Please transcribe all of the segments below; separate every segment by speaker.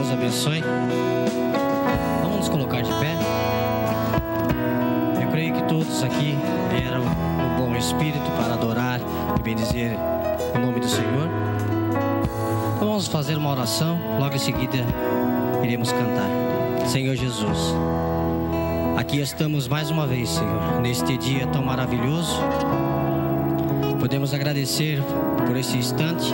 Speaker 1: Deus abençoe. Vamos nos colocar de pé. Eu creio que todos aqui vieram no bom espírito para adorar e bendizer o nome do Senhor. Então vamos fazer uma oração. Logo em seguida iremos cantar. Senhor Jesus, aqui estamos mais uma vez, Senhor, neste dia tão maravilhoso. Podemos agradecer por esse instante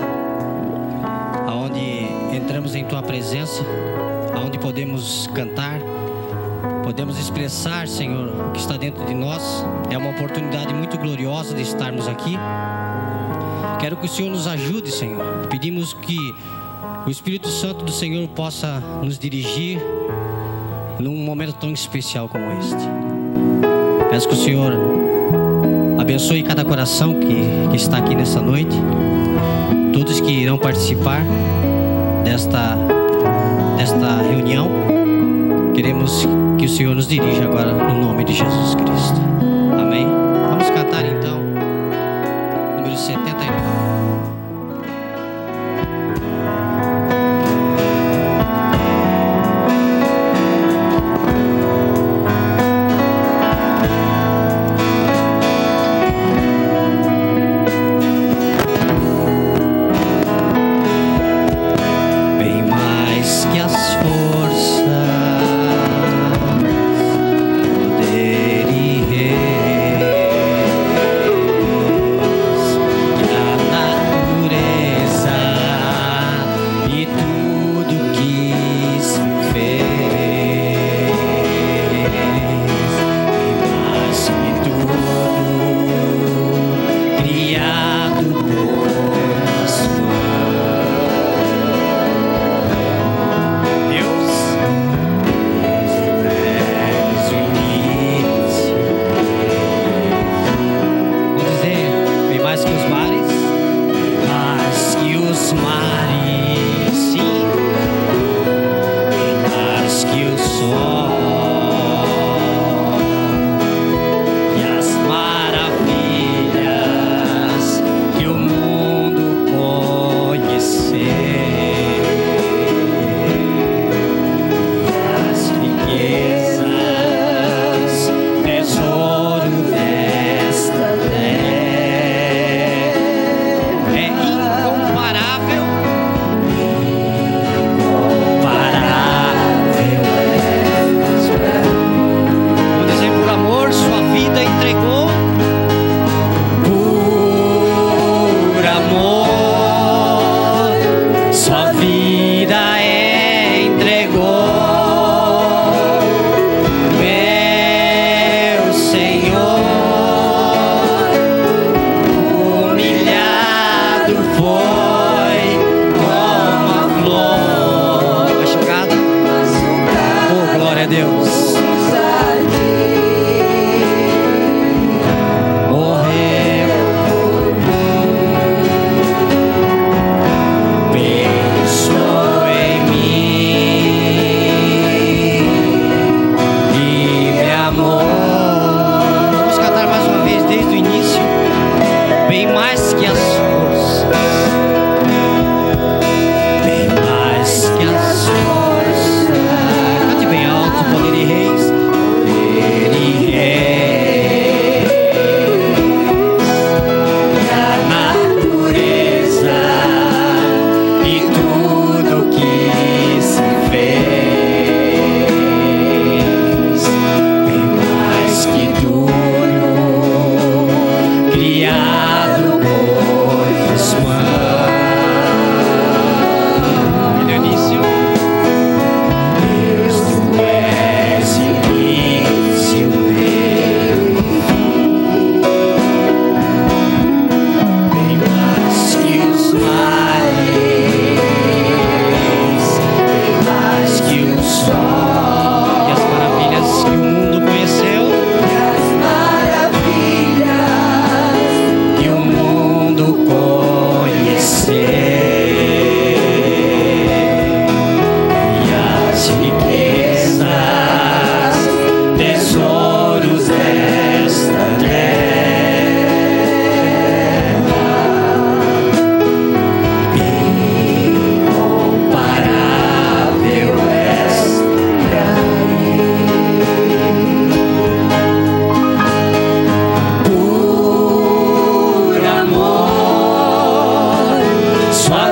Speaker 1: aonde entramos em Tua presença, aonde podemos cantar, podemos expressar, Senhor, o que está dentro de nós. É uma oportunidade muito gloriosa de estarmos aqui. Quero que o Senhor nos ajude, Senhor. Pedimos que o Espírito Santo do Senhor possa nos dirigir num momento tão especial como este. Peço que o Senhor abençoe cada coração que está aqui nessa noite, todos que irão participar desta reunião. Queremos que o Senhor nos dirija agora no nome de Jesus Cristo. Amém. Vamos cantar então número 79.
Speaker 2: Poder e rei.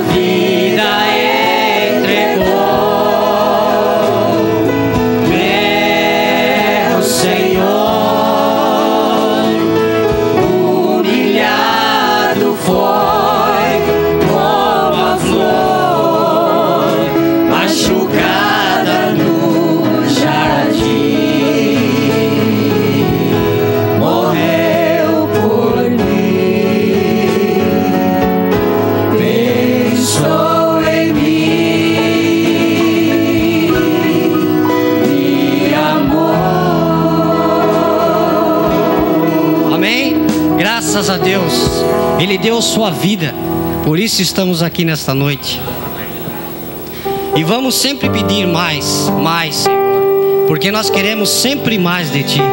Speaker 1: Graças a Deus, Ele deu sua vida, por isso estamos aqui nesta noite. E vamos sempre pedir mais, mais, Senhor, porque nós queremos sempre mais de Ti.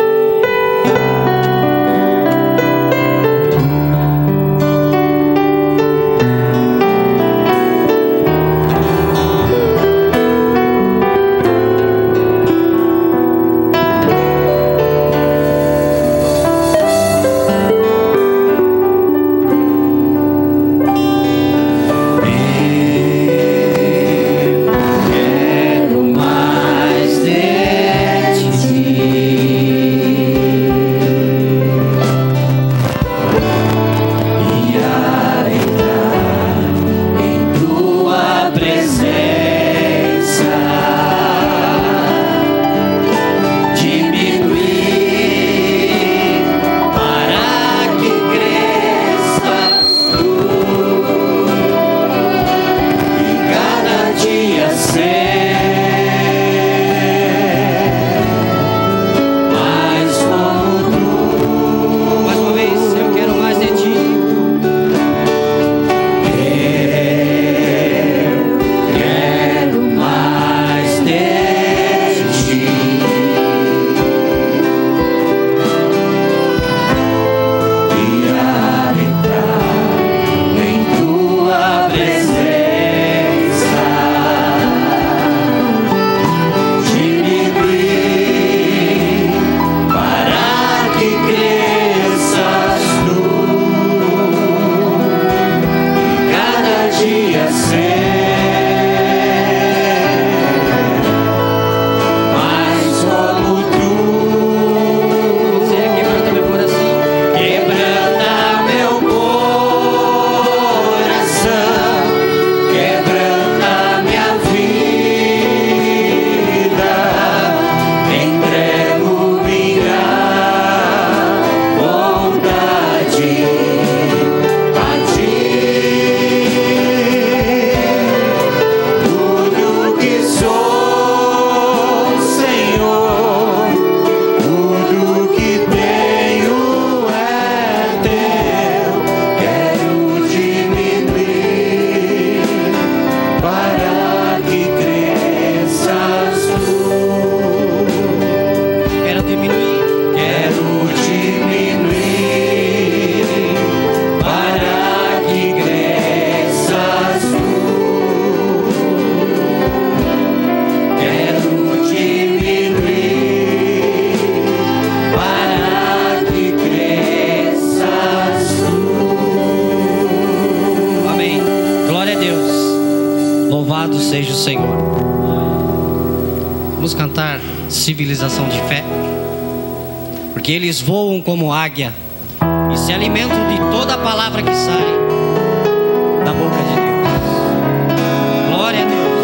Speaker 2: Louvado seja o Senhor. Vamos cantar Civilização de Fé, porque eles voam como águia e se alimentam de toda a palavra que sai da boca de Deus. Glória a Deus.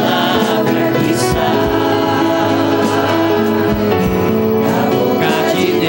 Speaker 3: De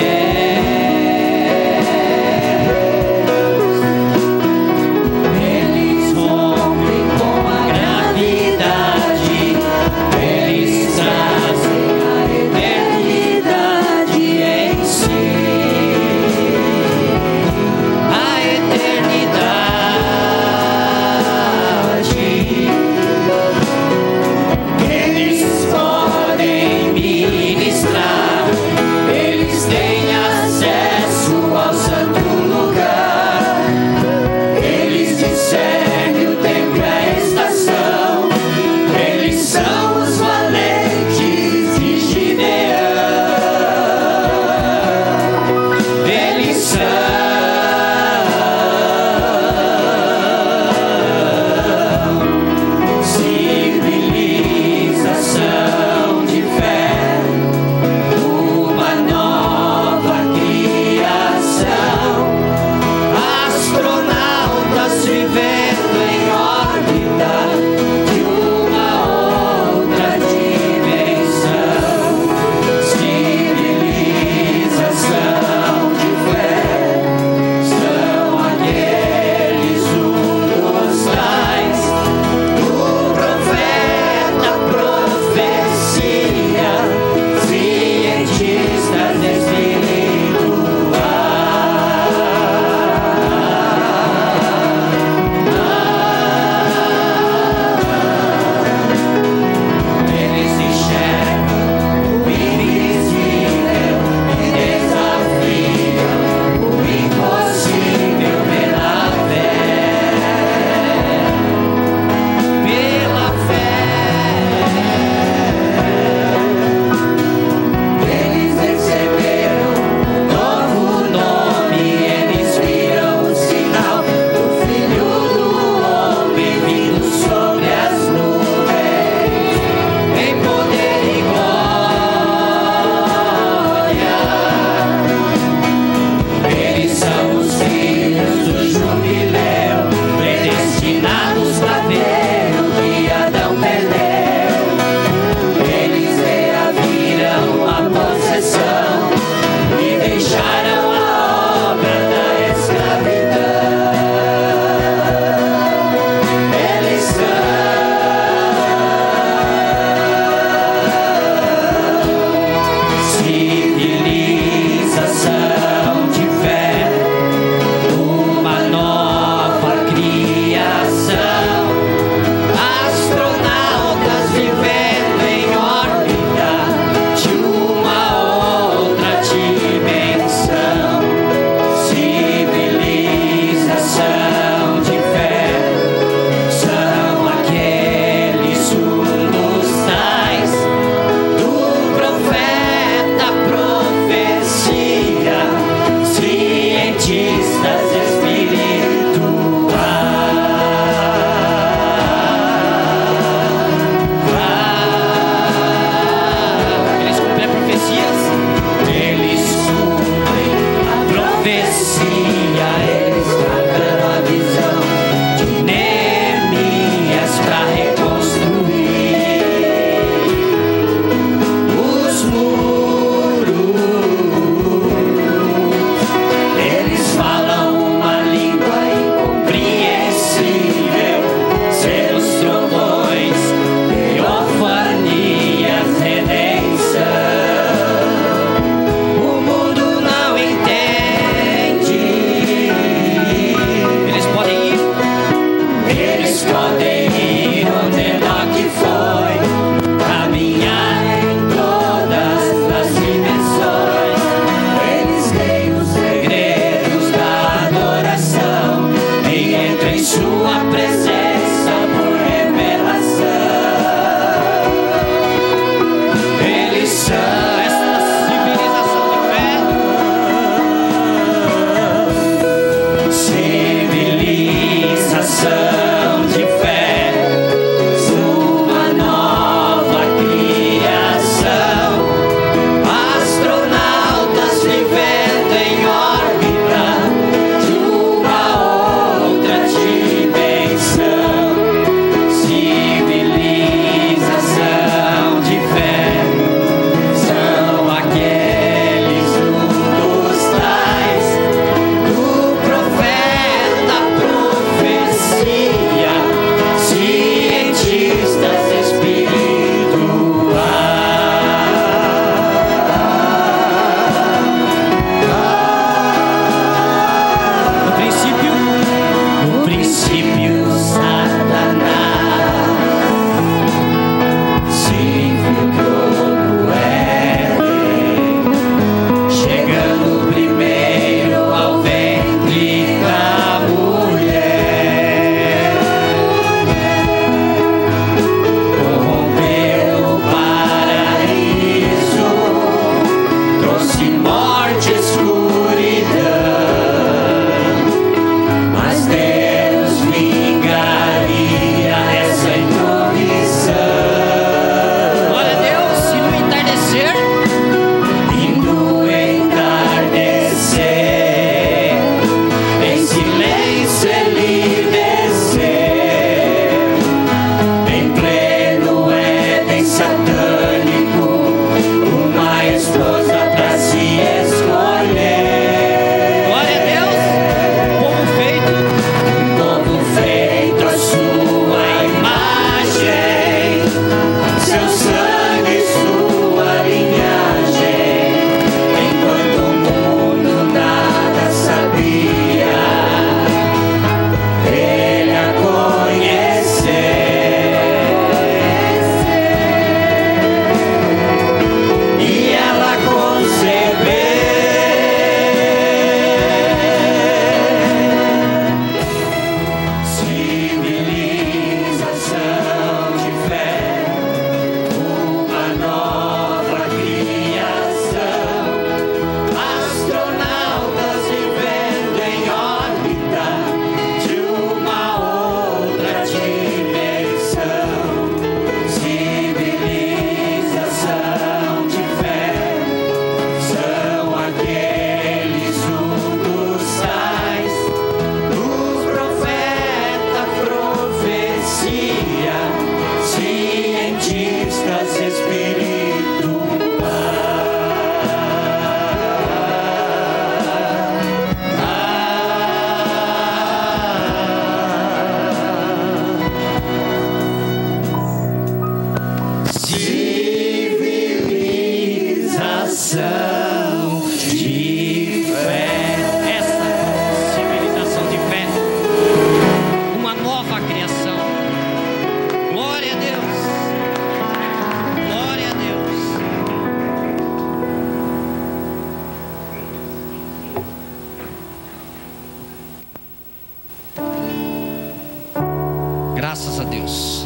Speaker 1: Graças a Deus.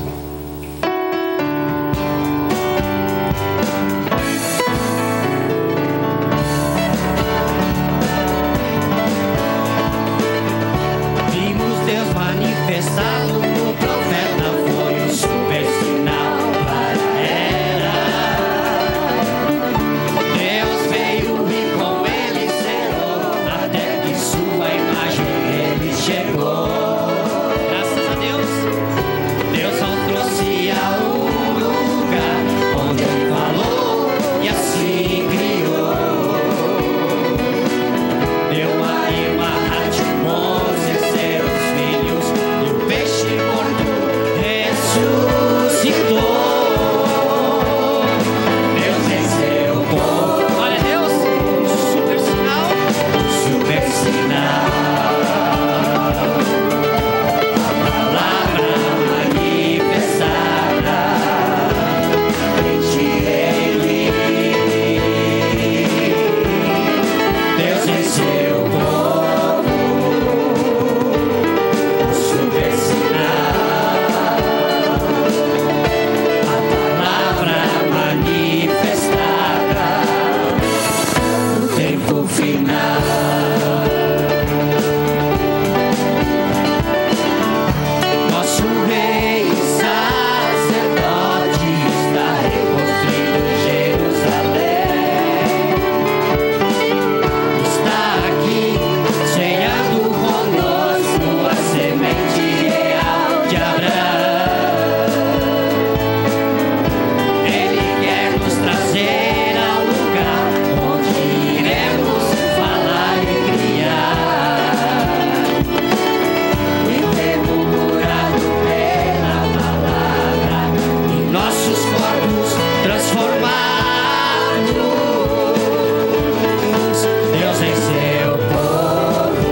Speaker 1: Vimos Deus manifestado no profeta, foi um super sinal para a era. Deus veio e com ele selou, até que sua imagem ele chegou. Graças a Deus, Deus ao trouxe a um lugar onde ele falou e assim criou. Deu a Ema de Moisés seus filhos e o peixe morto ressuscitou. Deus venceu o povo. Glória a Deus, um super sinal. Super sinal. A palavra manifestada em ti ele. Deus venceu o povo. Super sinal. A palavra manifestada no tempo final. Nosso rei e sacerdote está reconstruído em Jerusalém. Está aqui ceando conosco a semente real de Abraão. Ele quer nos trazer ao lugar onde iremos falar e criar. O enfermo curado pela palavra e nossos corpos transformados. Deus venceu o povo.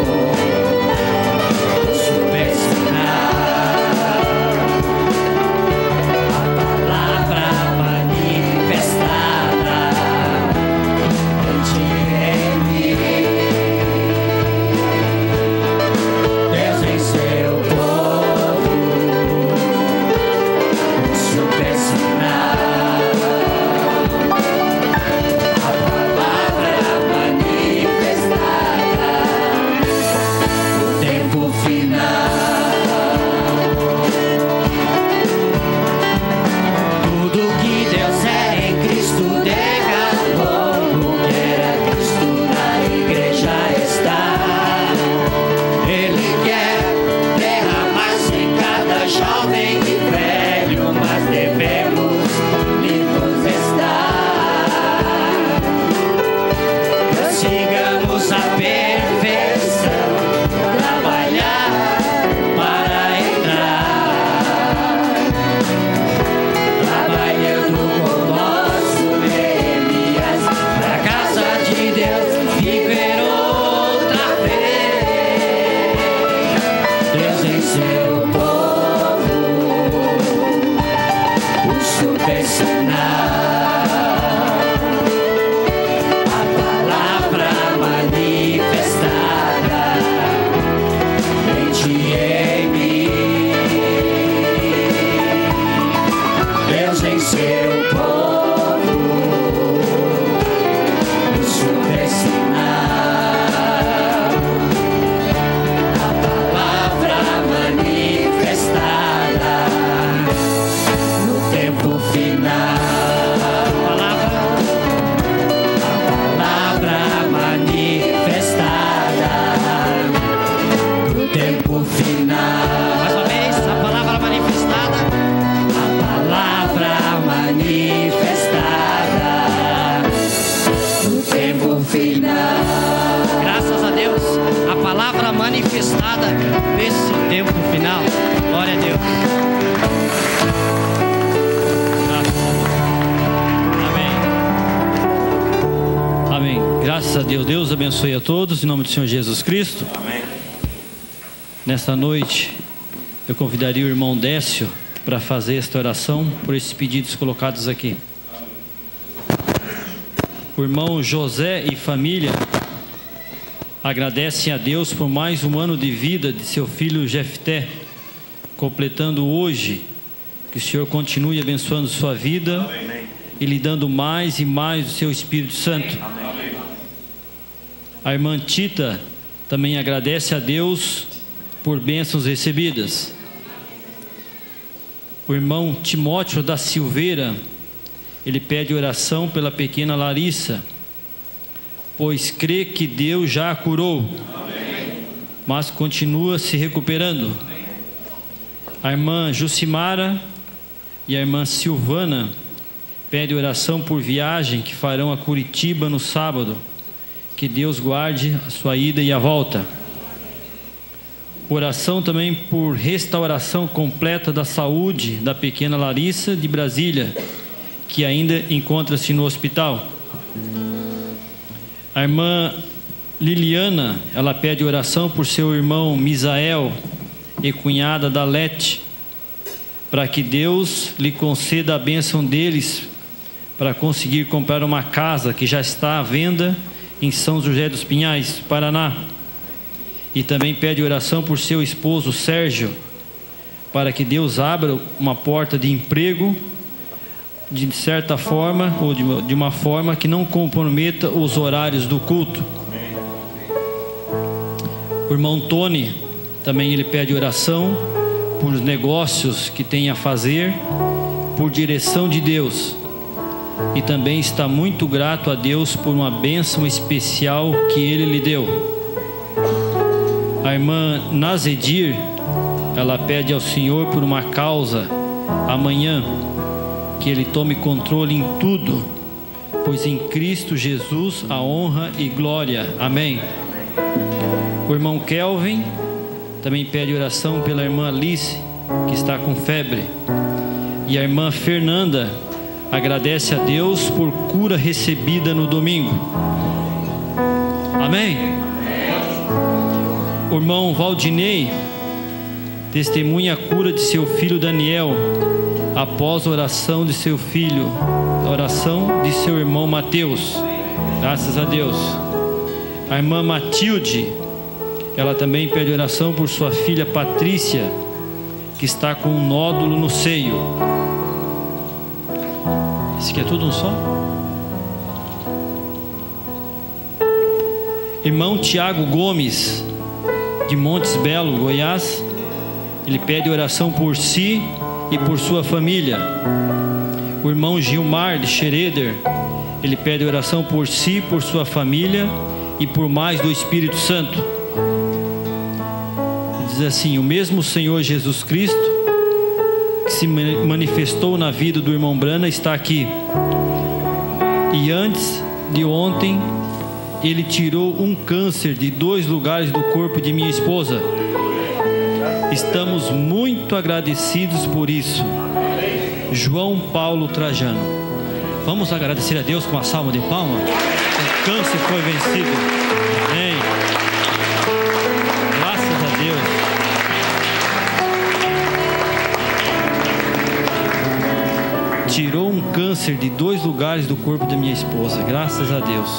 Speaker 1: Super sinal. A palavra manifestada em ti ele. Deus venceu o povo. Super sinal. A palavra manifestada no tempo final. Tudo que Deus é em Cristo derramou, o que era Cristo na igreja está. Ele quer derramar-se em cada jovem e velho, mas devemos limpos estar. Sigamos a perfeição, trabalhar para entrar. Trabalhando com nosso Neemias, pra casa de Deus viver outra vez. Deus venceu o povo. O super sinal. A palavra manifestada em ti em mim. Deus venceu o povo. O super sinal. A palavra manifestada no tempo final. A palavra manifestada no tempo final. Mais uma vez, a palavra manifestada. A palavra manifestada no tempo final. Graças a Deus, a palavra manifestada nesse tempo final. Glória a Deus.
Speaker 3: Amém. Amém. Graças a Deus. Deus abençoe a todos, em nome do Senhor Jesus Cristo.
Speaker 4: Amém.
Speaker 3: Nesta noite, eu convidaria o irmão Décio para fazer esta oração por esses pedidos colocados aqui. O irmão José e família agradecem a Deus por mais um ano de vida de seu filho Jefté, completando hoje. Que o Senhor continue abençoando sua vida. Amém. E lhe dando mais e mais do seu Espírito Santo. Amém. A irmã Tita também agradece a Deus por bênçãos recebidas. O irmão Timóteo da Silveira, ele pede oração pela pequena Larissa, pois crê que Deus já a curou. Amém. Mas continua se recuperando. A irmã Jucimara e a irmã Silvana pede oração por viagem que farão a Curitiba no sábado. Que Deus guarde a sua ida e a volta. Oração também por restauração completa da saúde da pequena Larissa de Brasília, que ainda encontra-se no hospital. A irmã Liliana, ela pede oração por seu irmão Misael e cunhada da Lete, para que Deus lhe conceda a bênção deles para conseguir comprar uma casa que já está à venda em São José dos Pinhais, Paraná. E também pede oração por seu esposo Sérgio, para que Deus abra uma porta de emprego de certa forma, ou de uma forma que não comprometa os horários do culto. O irmão Tony também ele pede oração por negócios que tem a fazer, por direção de Deus, e também está muito grato a Deus por uma bênção especial que Ele lhe deu. A irmã Nazedir, ela pede ao Senhor por uma causa amanhã, que Ele tome controle em tudo, pois em Cristo Jesus a honra e glória. Amém. O irmão Kelvin também pede oração pela irmã Alice, que está com febre. E a irmã Fernanda agradece a Deus por cura recebida no domingo. Amém. O irmão Valdinei testemunha a cura de seu filho Daniel após a oração de seu filho, a oração de seu irmão Mateus. Graças a Deus. A irmã Matilde, ela também pede oração por sua filha Patrícia, que está com um nódulo no seio. Esse aqui é tudo um só? Irmão Tiago Gomes, de Montes Belo, Goiás, ele pede oração por si e por sua família. O irmão Gilmar de Schroeder, ele pede oração por si, por sua família e por mais do Espírito Santo. Ele diz assim: o mesmo Senhor Jesus Cristo que se manifestou na vida do irmão Brana está aqui. E antes de ontem, ele tirou um câncer de 2 lugares do corpo de minha esposa. Estamos muito agradecidos por isso. João Paulo Trajano. Vamos agradecer a Deus com uma salva de palmas. O câncer foi vencido. Amém. Graças a Deus. Tirou um câncer de 2 lugares do corpo da minha esposa. Graças a Deus.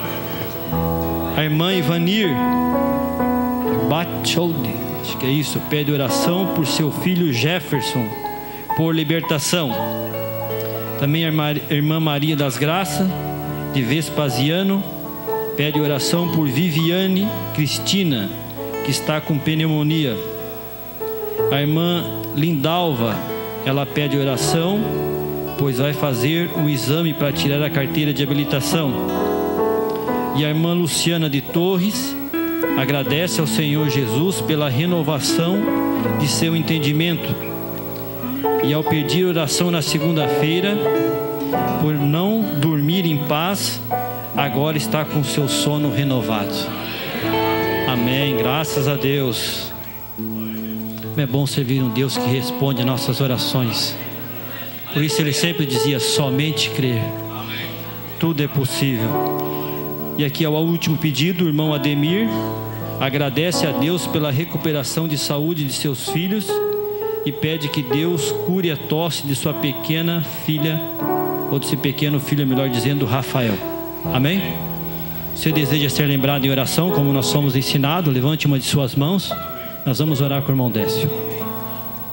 Speaker 3: A irmã Ivanir Bacholdi, acho que é isso, pede oração por seu filho Jefferson, por libertação. Também a irmã Maria das Graças, de Vespasiano, pede oração por Viviane Cristina, que está com pneumonia. A irmã Lindalva, ela pede oração, pois vai fazer um exame para tirar a carteira de habilitação. E a irmã Luciana de Torres agradece ao Senhor Jesus pela renovação de seu entendimento. E ao pedir oração na segunda-feira, por não dormir em paz, agora está com seu sono renovado. Amém, graças a Deus. É bom servir um Deus que responde a nossas orações. Por isso ele sempre dizia: somente crer, tudo é possível. E aqui é o último pedido. O irmão Ademir agradece a Deus pela recuperação de saúde de seus filhos e pede que Deus cure a tosse de sua pequena filha, ou de seu pequeno filho, melhor dizendo, Rafael. Amém? Você deseja ser lembrado em oração, como nós somos ensinados? Levante uma de suas mãos. Nós vamos orar com o irmão Décio.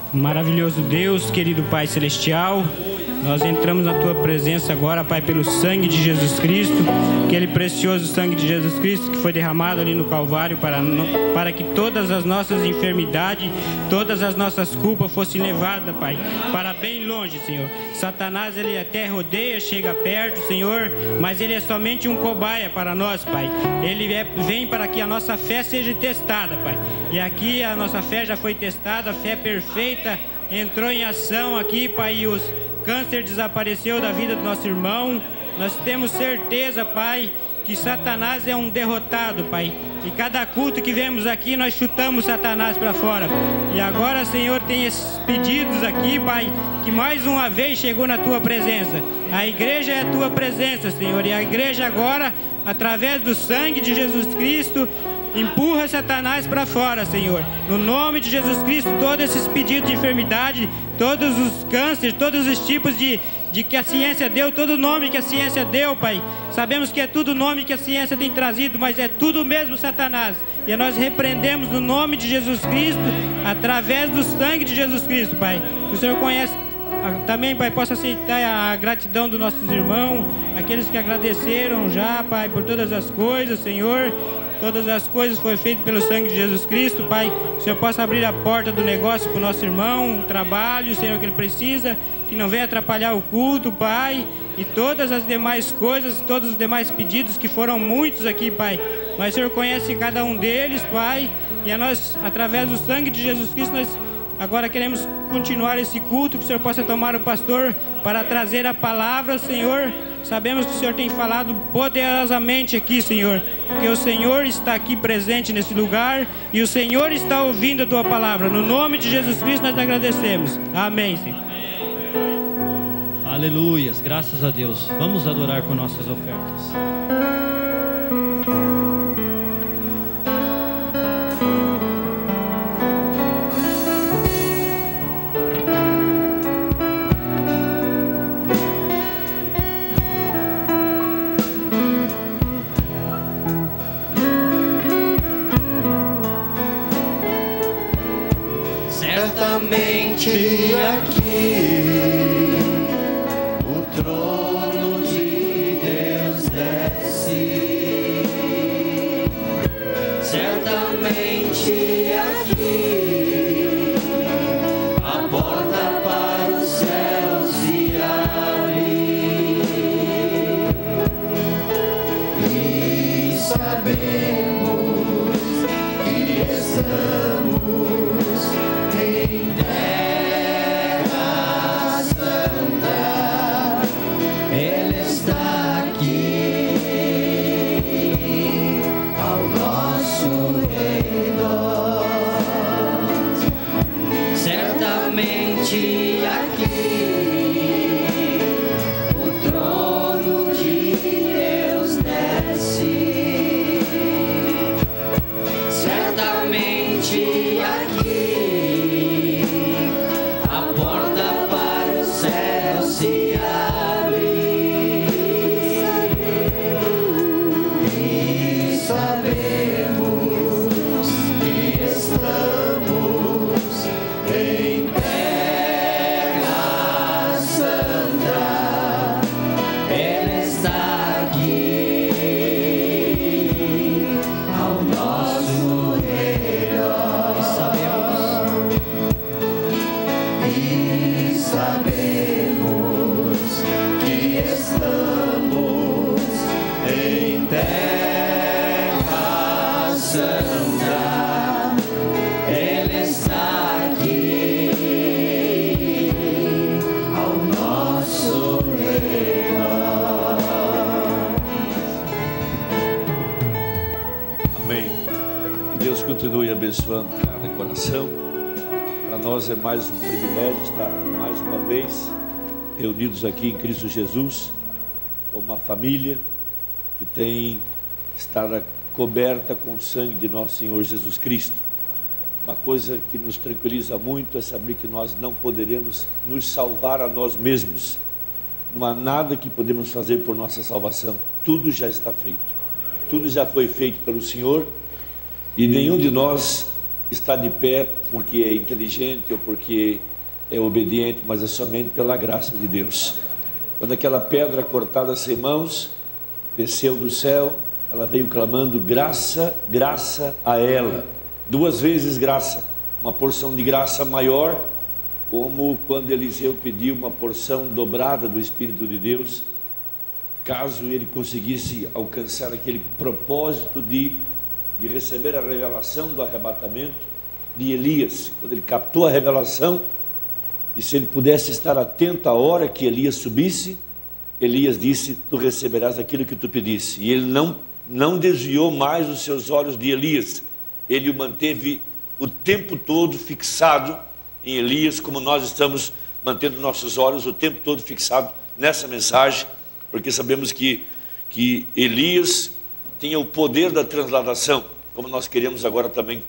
Speaker 4: Maravilhoso Deus, querido Pai Celestial, nós entramos na Tua presença agora, Pai, pelo sangue de Jesus Cristo, aquele precioso sangue de Jesus Cristo que foi derramado ali no Calvário para que todas as nossas enfermidades, todas as nossas culpas fossem levadas, Pai, para bem longe, Senhor. Satanás, ele até rodeia, chega perto, Senhor, mas ele é somente um cobaia para nós, Pai. Ele vem para que a nossa fé seja testada, Pai. E aqui a nossa fé já foi testada, a fé perfeita entrou em ação aqui, Pai, e os câncer desapareceu da vida do nosso irmão. Nós temos certeza, Pai, que Satanás é um derrotado, Pai. E cada culto que vemos aqui, nós chutamos Satanás para fora. E agora, Senhor, tem esses pedidos aqui, Pai, que mais uma vez chegou na Tua presença. A igreja é a Tua presença, Senhor. E a igreja agora, através do sangue de Jesus Cristo, empurra Satanás para fora, Senhor. No nome de Jesus Cristo, todos esses pedidos de enfermidade, todos os cânceres, todos os tipos de que a ciência deu, todo nome que a ciência deu, Pai. Sabemos que é tudo nome que a ciência tem trazido, mas é tudo mesmo Satanás. E nós repreendemos no nome de Jesus Cristo, através do sangue de Jesus Cristo, Pai. O Senhor conhece também, Pai, possa aceitar a gratidão dos nossos irmãos, aqueles que agradeceram já, Pai, por todas as coisas, Senhor. Todas as coisas foram feitas pelo sangue de Jesus Cristo, Pai. Que o Senhor possa abrir a porta do negócio para o nosso irmão, o trabalho, Senhor, que ele precisa, que não venha atrapalhar o culto, Pai. E todas as demais coisas, todos os demais pedidos, que foram muitos aqui, Pai. Mas o Senhor conhece cada um deles, Pai. E a nós, através do sangue de Jesus Cristo, nós agora queremos continuar esse culto. Que o Senhor possa tomar o pastor para trazer a palavra, Senhor. Sabemos que o Senhor tem falado poderosamente aqui, Senhor, porque o Senhor está aqui presente nesse lugar e o Senhor está ouvindo a Tua palavra. No nome de Jesus Cristo nós agradecemos. Amém, Senhor.
Speaker 3: Aleluias, graças a Deus. Vamos adorar com nossas ofertas.
Speaker 5: Certamente aqui o trono de Deus desce. Certamente aqui a porta para os céus se abre e sabemos que estamos em terra santa, Ele está aqui ao nosso redor. Certamente aqui o trono de Deus desce. Certamente aqui se abre e sabemos que estamos em terra santa. Ele está aqui ao nosso redor e sabemos que estamos em terra santa. Ele está aqui ao nosso redor.
Speaker 6: Amém. Que Deus continue abençoando cada coração. Para nós é mais um privilégio estar mais uma vez reunidos aqui em Cristo Jesus, como uma família que tem estado coberta com o sangue de nosso Senhor Jesus Cristo. Uma coisa que nos tranquiliza muito é saber que nós não poderemos nos salvar a nós mesmos. Não há nada que podemos fazer por nossa salvação. Tudo já está feito. Tudo já foi feito pelo Senhor e nenhum de nós está de pé porque é inteligente ou porque é obediente, mas é somente pela graça de Deus. Quando aquela pedra cortada sem mãos desceu do céu, ela veio clamando graça, graça a ela. 2 vezes graça, uma porção de graça maior, como quando Eliseu pediu uma porção dobrada do Espírito de Deus, caso ele conseguisse alcançar aquele propósito de receber a revelação do arrebatamento de Elias. Quando ele captou a revelação, e se ele pudesse estar atento à hora que Elias subisse, Elias disse: tu receberás aquilo que tu pedisse. E ele não desviou mais os seus olhos de Elias, ele o manteve o tempo todo fixado em Elias, como nós estamos mantendo nossos olhos o tempo todo fixado nessa mensagem, porque sabemos que Elias tinha o poder da transladação, como nós queremos agora também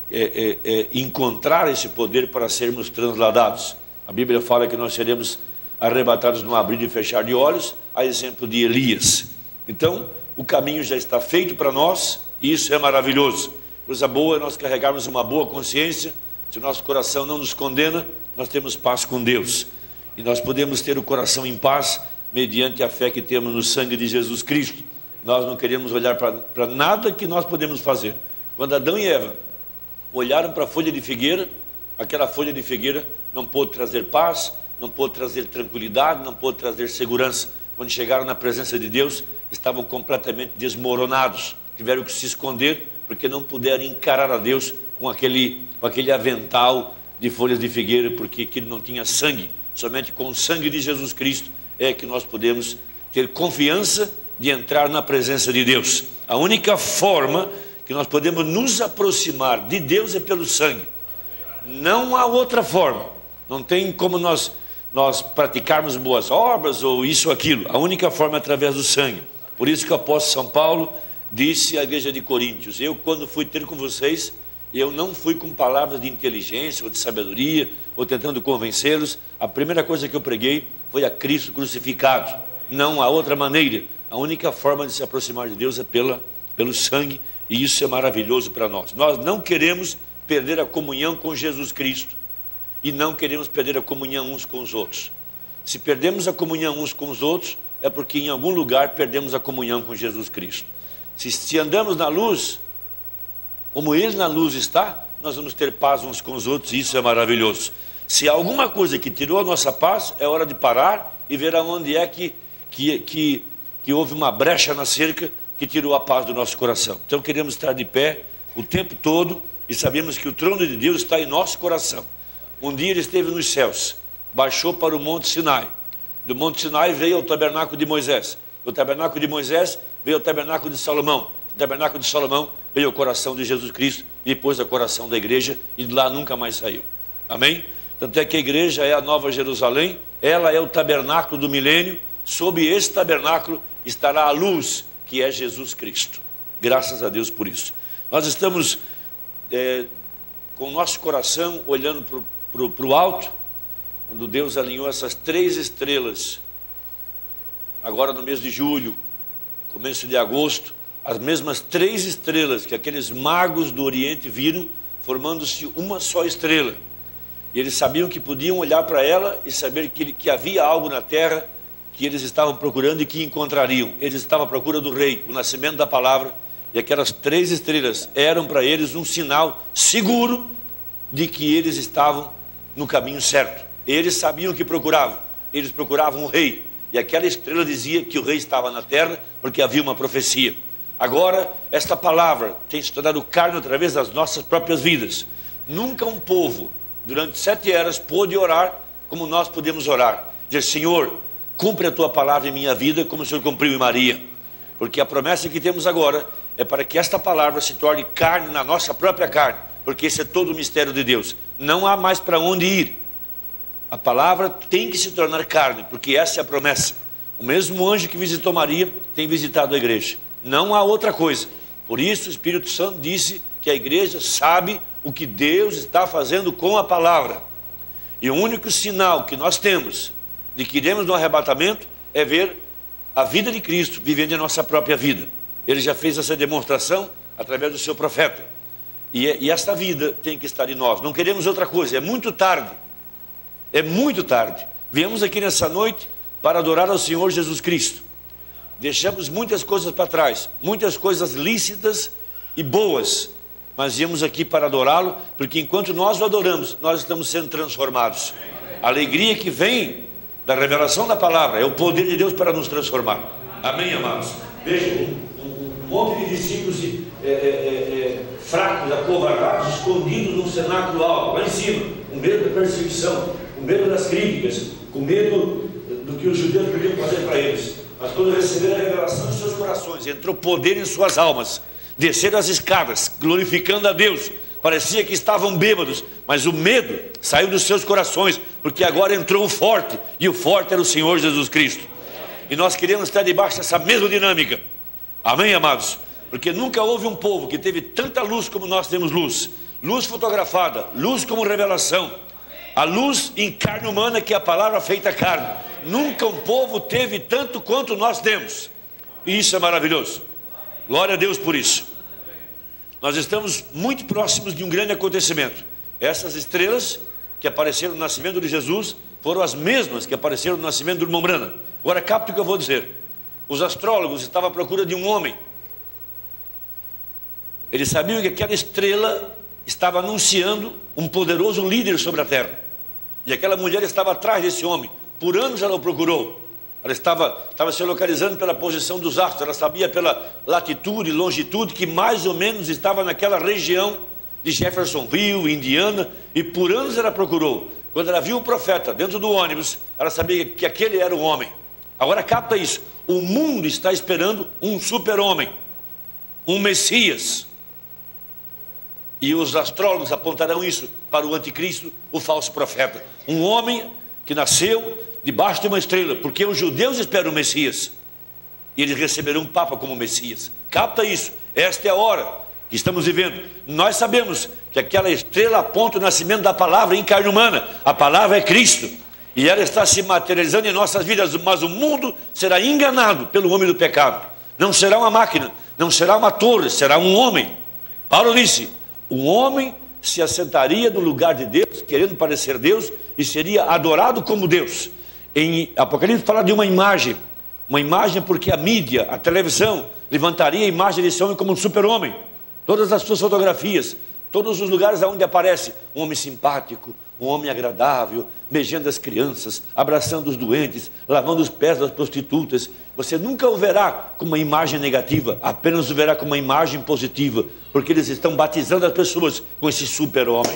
Speaker 6: encontrar esse poder para sermos transladados. A Bíblia fala que nós seremos arrebatados no abrir e fechar de olhos, a exemplo de Elias. Então, o caminho já está feito para nós, e isso é maravilhoso. Coisa boa é nós carregarmos uma boa consciência. Se o nosso coração não nos condena, nós temos paz com Deus. E nós podemos ter o coração em paz mediante a fé que temos no sangue de Jesus Cristo. Nós não queremos olhar para nada que nós podemos fazer. Quando Adão e Eva olharam para a folha de figueira, aquela folha de figueira não pôde trazer paz, não pôde trazer tranquilidade, não pôde trazer segurança. Quando chegaram na presença de Deus, estavam completamente desmoronados, tiveram que se esconder, porque não puderam encarar a Deus com aquele avental de folhas de figueira, porque aquele não tinha sangue. Somente com o sangue de Jesus Cristo é que nós podemos ter confiança de entrar na presença de Deus. A única forma que nós podemos nos aproximar de Deus é pelo sangue. Não há outra forma. Não tem como nós praticarmos boas obras ou isso ou aquilo. A única forma é através do sangue. Por isso que o apóstolo São Paulo disse à igreja de Coríntios: eu, quando fui ter com vocês, eu não fui com palavras de inteligência ou de sabedoria ou tentando convencê-los. A primeira coisa que eu preguei foi a Cristo crucificado. Não há outra maneira. A única forma de se aproximar de Deus é pelo sangue, e isso é maravilhoso para nós. Nós não queremos perder a comunhão com Jesus Cristo e não queremos perder a comunhão uns com os outros. Se perdemos a comunhão uns com os outros, é porque em algum lugar perdemos a comunhão com Jesus Cristo. Se andamos na luz, como Ele na luz está, nós vamos ter paz uns com os outros, e isso é maravilhoso. Se há alguma coisa que tirou a nossa paz, é hora de parar e ver aonde é que houve uma brecha na cerca que tirou a paz do nosso coração. Então queremos estar de pé o tempo todo e sabemos que o trono de Deus está em nosso coração. Um dia Ele esteve nos céus, baixou para o Monte Sinai. Do Monte Sinai veio ao tabernáculo de Moisés. Do tabernáculo de Moisés veio ao tabernáculo de Salomão. Do tabernáculo de Salomão veio ao coração de Jesus Cristo, e depois ao coração da igreja, e de lá nunca mais saiu. Amém? Tanto é que a igreja é a Nova Jerusalém, ela é o tabernáculo do milênio. Sob esse tabernáculo estará a luz, que é Jesus Cristo. Graças a Deus por isso. Nós estamos com o nosso coração olhando para o alto, quando Deus alinhou essas 3 estrelas, agora no mês de julho, começo de agosto, as mesmas 3 estrelas que aqueles magos do Oriente viram, formando-se uma só estrela. E eles sabiam que podiam olhar para ela e saber que havia algo na terra que eles estavam procurando e que encontrariam. Eles estavam à procura do rei, o nascimento da palavra, e aquelas 3 estrelas eram para eles um sinal seguro de que eles estavam no caminho certo. Eles sabiam o que procuravam, eles procuravam o rei, e aquela estrela dizia que o rei estava na terra, porque havia uma profecia. Agora, esta palavra tem se tornado carne através das nossas próprias vidas. Nunca um povo, durante 7 eras, pôde orar como nós podemos orar. Dizer: Senhor, cumpre a tua palavra em minha vida, como o Senhor cumpriu em Maria. Porque a promessa que temos agora é para que esta palavra se torne carne na nossa própria carne, porque esse é todo o mistério de Deus. Não há mais para onde ir. A palavra tem que se tornar carne, porque essa é a promessa. O mesmo anjo que visitou Maria tem visitado a igreja. Não há outra coisa. Por isso o Espírito Santo disse que a igreja sabe o que Deus está fazendo com a palavra. E o único sinal que nós temos de que iremos no arrebatamento é ver a vida de Cristo vivendo em nossa própria vida. Ele já fez essa demonstração através do seu profeta. E esta vida tem que estar em nós. Não queremos outra coisa. É muito tarde. É muito tarde. Viemos aqui nessa noite para adorar ao Senhor Jesus Cristo. Deixamos muitas coisas para trás. Muitas coisas lícitas e boas. Mas viemos aqui para adorá-lo, porque enquanto nós o adoramos, nós estamos sendo transformados. A alegria que vem da revelação da palavra é o poder de Deus para nos transformar. Amém, amados? Veja, um monte de discípulos fracos, acovardados, escondidos num cenáculo alto, lá em cima, com medo da perseguição, com medo das críticas, com medo do que os judeus podiam fazer para eles. Mas quando receberam a revelação em seus corações, entrou poder em suas almas, desceram as escadas, glorificando a Deus. Parecia que estavam bêbados, mas o medo saiu dos seus corações, porque agora entrou o forte, e o forte era o Senhor Jesus Cristo. E nós queremos estar debaixo dessa mesma dinâmica. Amém, amados? Porque nunca houve um povo que teve tanta luz como nós temos luz. Luz fotografada, luz como revelação. A luz em carne humana, que é a palavra feita carne. Nunca um povo teve tanto quanto nós temos. E isso é maravilhoso. Glória a Deus por isso. Nós estamos muito próximos de um grande acontecimento. Essas estrelas que apareceram no nascimento de Jesus foram as mesmas que apareceram no nascimento do irmão Branham. Agora capte o que eu vou dizer. Os astrólogos estavam à procura de um homem. Eles sabiam que aquela estrela estava anunciando um poderoso líder sobre a terra. E aquela mulher estava atrás desse homem. Por anos ela o procurou. Ela estava se localizando pela posição dos astros. Ela sabia pela latitude e longitude que mais ou menos estava naquela região de Jeffersonville, Indiana. E por anos ela procurou. Quando ela viu o profeta dentro do ônibus, ela sabia que aquele era o homem. Agora capta isso. O mundo está esperando um super-homem, um Messias. E os astrólogos apontarão isso para o anticristo, o falso profeta. Um homem que nasceu debaixo de uma estrela, porque os judeus esperam o Messias. E eles receberão um Papa como Messias. Capta isso. Esta é a hora que estamos vivendo. Nós sabemos que aquela estrela aponta o nascimento da palavra em carne humana. A palavra é Cristo. E ela está se materializando em nossas vidas. Mas o mundo será enganado pelo homem do pecado. Não será uma máquina, não será uma torre, será um homem. Paulo disse: o homem se assentaria no lugar de Deus, querendo parecer Deus, e seria adorado como Deus. Em Apocalipse fala de uma imagem porque a mídia, a televisão, levantaria a imagem desse homem como um super-homem. Todas as suas fotografias, todos os lugares onde aparece um homem simpático, um homem agradável, beijando as crianças, abraçando os doentes, lavando os pés das prostitutas. Você nunca o verá com uma imagem negativa, apenas o verá com uma imagem positiva, porque eles estão batizando as pessoas com esse super-homem.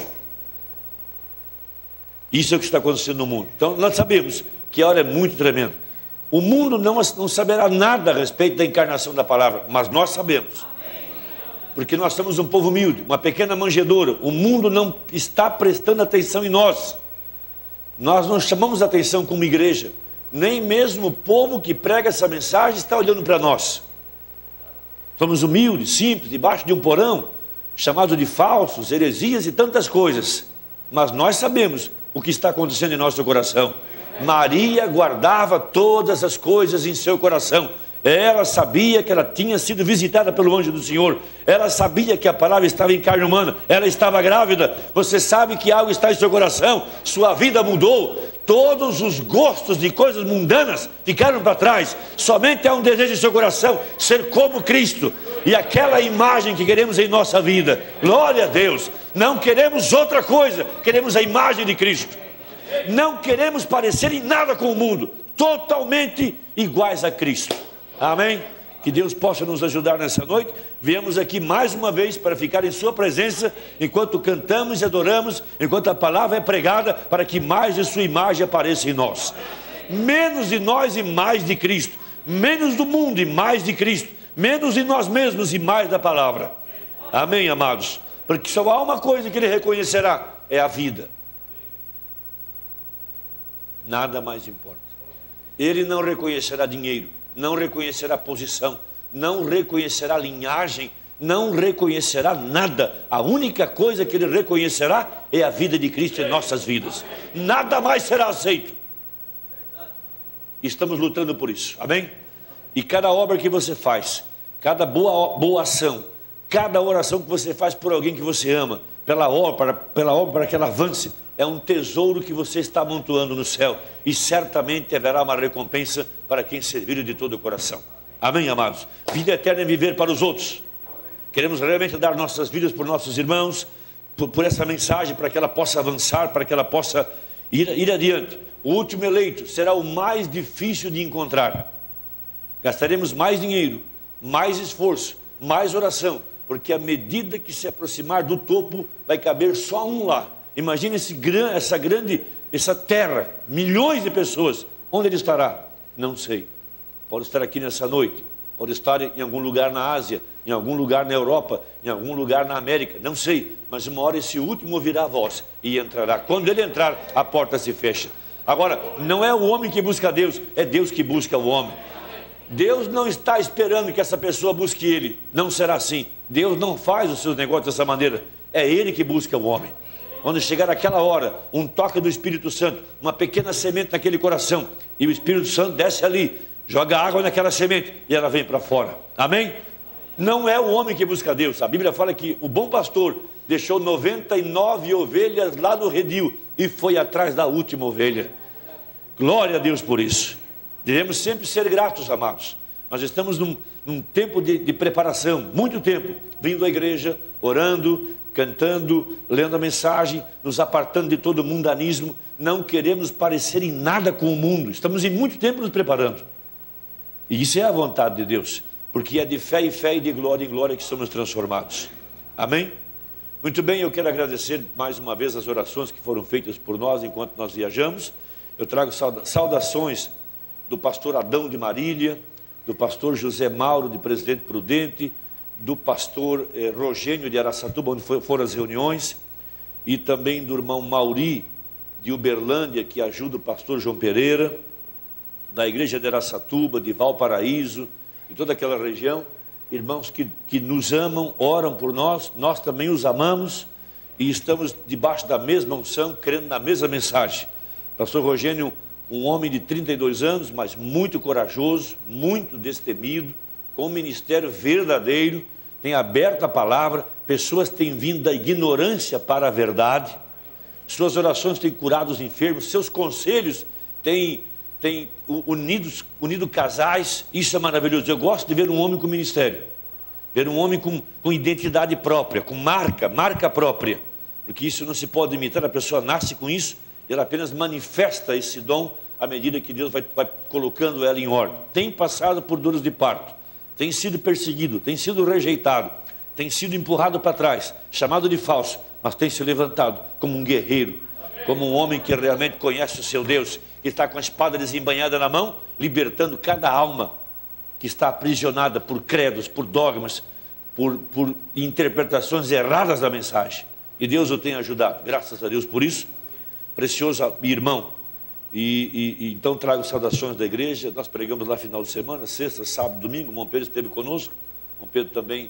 Speaker 6: Isso é o que está acontecendo no mundo. Então nós sabemos que a hora é muito tremenda. O mundo não saberá nada a respeito da encarnação da palavra, mas nós sabemos. Porque nós somos um povo humilde, uma pequena manjedoura. O mundo não está prestando atenção em nós. Nós não chamamos atenção como igreja. Nem mesmo o povo que prega essa mensagem está olhando para nós. Somos humildes, simples, debaixo de um porão, chamado de falsos, heresias e tantas coisas. Mas nós sabemos o que está acontecendo em nosso coração. Maria guardava todas as coisas em seu coração. Ela sabia que ela tinha sido visitada pelo anjo do Senhor. Ela sabia que a palavra estava em carne humana. Ela estava grávida. Você sabe que algo está em seu coração. Sua vida mudou. Todos os gostos de coisas mundanas ficaram para trás. Somente há um desejo em seu coração: ser como Cristo. E aquela imagem que queremos em nossa vida. Glória a Deus. Não queremos outra coisa. Queremos a imagem de Cristo. Não queremos parecer em nada com o mundo. Totalmente iguais a Cristo. Amém? Que Deus possa nos ajudar nessa noite. Viemos aqui mais uma vez para ficar em sua presença, enquanto cantamos e adoramos, enquanto a palavra é pregada, para que mais de sua imagem apareça em nós. Menos de nós e mais de Cristo. Menos do mundo e mais de Cristo. Menos de nós mesmos e mais da palavra. Amém, amados? Porque só há uma coisa que ele reconhecerá: é a vida. Nada mais importa. Ele não reconhecerá dinheiro, não reconhecerá posição, não reconhecerá linhagem, não reconhecerá nada. A única coisa que ele reconhecerá é a vida de Cristo em nossas vidas. Nada mais será aceito. Estamos lutando por isso, amém? E cada obra que você faz, cada boa ação, Cada oração que você faz por alguém que você ama, pela obra para que ela avance, é um tesouro que você está amontoando no céu, e certamente haverá uma recompensa para quem servir de todo o coração. Amém, amados? Vida eterna é viver para os outros. Queremos realmente dar nossas vidas por nossos irmãos, por essa mensagem, para que ela possa avançar, para que ela possa ir adiante. O último eleito será o mais difícil de encontrar. Gastaremos mais dinheiro, mais esforço, mais oração, porque à medida que se aproximar do topo, vai caber só um lá. Imagine essa terra, milhões de pessoas. Onde ele estará? Não sei. Pode estar aqui nessa noite, pode estar em algum lugar na Ásia, em algum lugar na Europa, em algum lugar na América, não sei. Mas uma hora esse último ouvirá a voz e entrará. Quando ele entrar, a porta se fecha. Agora, não é o homem que busca Deus, é Deus que busca o homem. Deus não está esperando que essa pessoa busque ele. Não será assim. Deus não faz os seus negócios dessa maneira. É ele que busca o homem. Quando chegar aquela hora, um toque do Espírito Santo, uma pequena semente naquele coração, e o Espírito Santo desce ali, joga água naquela semente e ela vem para fora. Amém? Não é o homem que busca Deus. A Bíblia fala que o bom pastor deixou 99 ovelhas lá no redil e foi atrás da última ovelha. Glória a Deus por isso. Devemos sempre ser gratos, amados. Nós estamos num tempo de preparação, muito tempo, vindo à igreja, orando, cantando, lendo a mensagem, nos apartando de todo mundanismo. Não queremos parecer em nada com o mundo. Estamos em muito tempo nos preparando. E isso é a vontade de Deus, porque é de fé em fé e de glória em glória que somos transformados. Amém? Muito bem, eu quero agradecer mais uma vez as orações que foram feitas por nós enquanto nós viajamos. Eu trago saudações do pastor Adão de Marília, do pastor José Mauro de Presidente Prudente, do pastor Rogênio de Araçatuba, onde foram as reuniões, e também do irmão Mauri de Uberlândia, que ajuda o pastor João Pereira, da igreja de Araçatuba, de Valparaíso, de toda aquela região, irmãos que nos amam, oram por nós, nós também os amamos, e estamos debaixo da mesma unção, crendo na mesma mensagem. Pastor Rogênio, um homem de 32 anos, mas muito corajoso, muito destemido, com um ministério verdadeiro, tem aberto a palavra, pessoas têm vindo da ignorância para a verdade, suas orações têm curado os enfermos, seus conselhos têm unido casais. Isso é maravilhoso. Eu gosto de ver um homem com ministério, ver um homem com identidade própria, com marca própria, porque isso não se pode imitar, a pessoa nasce com isso, e ela apenas manifesta esse dom à medida que Deus vai colocando ela em ordem. Tem passado por dores de parto, tem sido perseguido, tem sido rejeitado, tem sido empurrado para trás, chamado de falso, mas tem se levantado como um guerreiro, como um homem que realmente conhece o seu Deus, que está com a espada desembainhada na mão, libertando cada alma que está aprisionada por credos, por dogmas, por interpretações erradas da mensagem. E Deus o tem ajudado, graças a Deus por isso. Precioso irmão, e então trago saudações da igreja. Nós pregamos lá final de semana, sexta, sábado, domingo. O Mão Pedro esteve conosco. O Mão Pedro também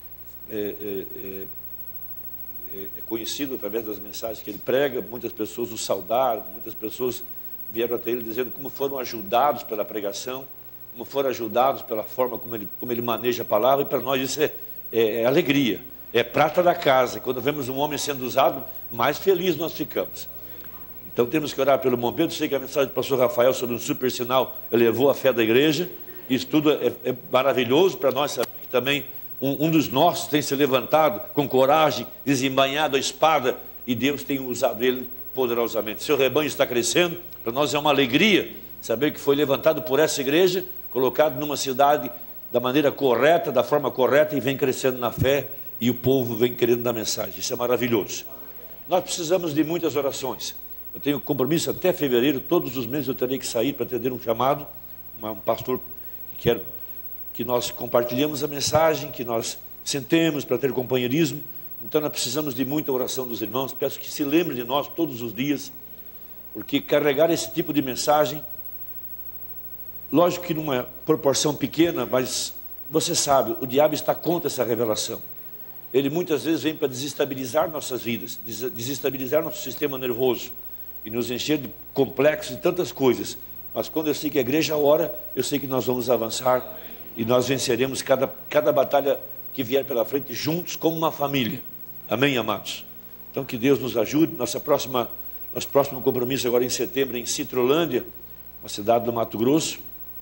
Speaker 6: é conhecido através das mensagens que ele prega. Muitas pessoas o saudaram, muitas pessoas vieram até ele dizendo como foram ajudados pela pregação, como foram ajudados pela forma como ele maneja a palavra. E para nós isso é alegria, é prata da casa. Quando vemos um homem sendo usado, mais feliz nós ficamos. Então temos que orar pelo Mão Pedro. Sei que a mensagem do pastor Rafael sobre um super sinal elevou a fé da igreja. Isso tudo é maravilhoso para nós saber que também um dos nossos tem se levantado com coragem, desembainhado a espada, e Deus tem usado ele poderosamente. Seu rebanho está crescendo. Para nós é uma alegria saber que foi levantado por essa igreja, colocado numa cidade da maneira correta, da forma correta, e vem crescendo na fé, e o povo vem querendo dar mensagem. Isso é maravilhoso. Nós precisamos de muitas orações. Eu tenho compromisso até fevereiro, todos os meses eu terei que sair para atender um chamado, um pastor que quer que nós compartilhemos a mensagem, que nós sentemos para ter companheirismo. Então nós precisamos de muita oração dos irmãos. Peço que se lembrem de nós todos os dias, porque carregar esse tipo de mensagem, lógico que numa proporção pequena, mas você sabe, o diabo está contra essa revelação. Ele muitas vezes vem para desestabilizar nossas vidas, desestabilizar nosso sistema nervoso, e nos encher de complexos e tantas coisas. Mas quando eu sei que a igreja ora, eu sei que nós vamos avançar, e nós venceremos cada batalha que vier pela frente, juntos como uma família. Amém, amados? Então que Deus nos ajude. Nosso próximo compromisso agora em setembro em Citrolândia, uma cidade do Mato Grosso,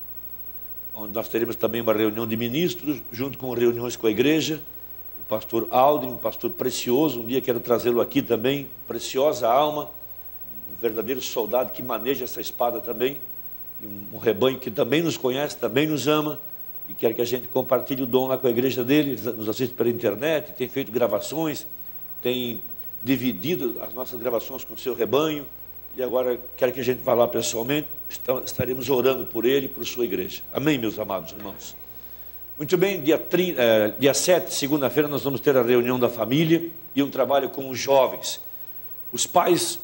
Speaker 6: onde nós teremos também uma reunião de ministros, junto com reuniões com a igreja. O pastor Aldrin, um pastor precioso, um dia quero trazê-lo aqui também, preciosa alma, um verdadeiro soldado que maneja essa espada também, e um rebanho que também nos conhece, também nos ama, e quer que a gente compartilhe o dom lá com a igreja dele. Ele nos assiste pela internet, tem feito gravações, tem dividido as nossas gravações com o seu rebanho, e agora quer que a gente vá lá pessoalmente. Estaremos orando por ele e por sua igreja. Amém, meus amados irmãos? Muito bem, dia 7, segunda-feira, nós vamos ter a reunião da família e um trabalho com os jovens. Os pais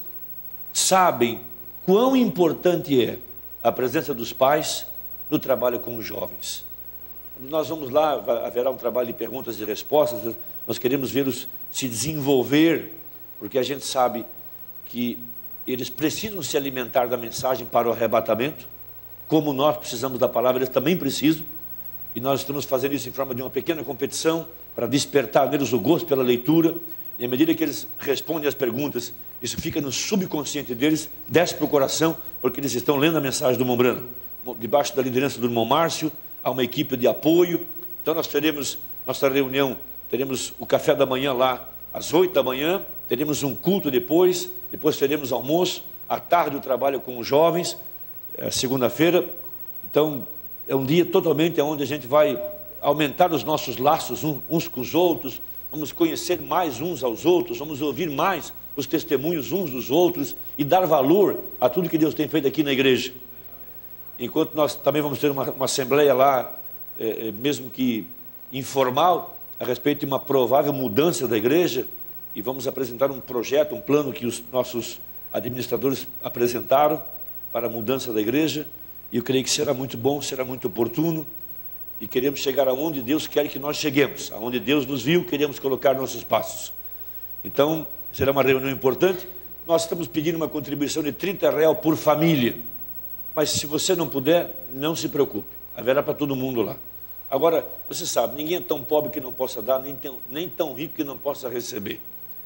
Speaker 6: sabem quão importante é a presença dos pais no trabalho com os jovens. Quando nós vamos lá, haverá um trabalho de perguntas e respostas. Nós queremos vê-los se desenvolver, porque a gente sabe que eles precisam se alimentar da mensagem para o arrebatamento, como nós precisamos da palavra, eles também precisam, e nós estamos fazendo isso em forma de uma pequena competição, para despertar neles o gosto pela leitura, e à medida que eles respondem às perguntas, isso fica no subconsciente deles, desce para o coração, porque eles estão lendo a mensagem do irmão Brano, debaixo da liderança do irmão Márcio, há uma equipe de apoio. Então nós teremos nossa reunião, teremos o café da manhã lá, às 8 da manhã, teremos um culto depois teremos almoço, à tarde o trabalho com os jovens, segunda-feira. Então é um dia totalmente onde a gente vai aumentar os nossos laços uns com os outros, vamos conhecer mais uns aos outros, vamos ouvir mais os testemunhos uns dos outros e dar valor a tudo que Deus tem feito aqui na igreja. Enquanto nós também vamos ter uma assembleia lá, mesmo que informal, a respeito de uma provável mudança da igreja, e vamos apresentar um projeto, um plano que os nossos administradores apresentaram para a mudança da igreja, e eu creio que será muito bom, será muito oportuno, e queremos chegar aonde Deus quer que nós cheguemos, aonde Deus nos viu, queremos colocar nossos passos. Então, será uma reunião importante. Nós estamos pedindo uma contribuição de R$30 por família, mas se você não puder, não se preocupe, haverá para todo mundo lá. Agora, você sabe, ninguém é tão pobre que não possa dar, nem tão rico que não possa receber.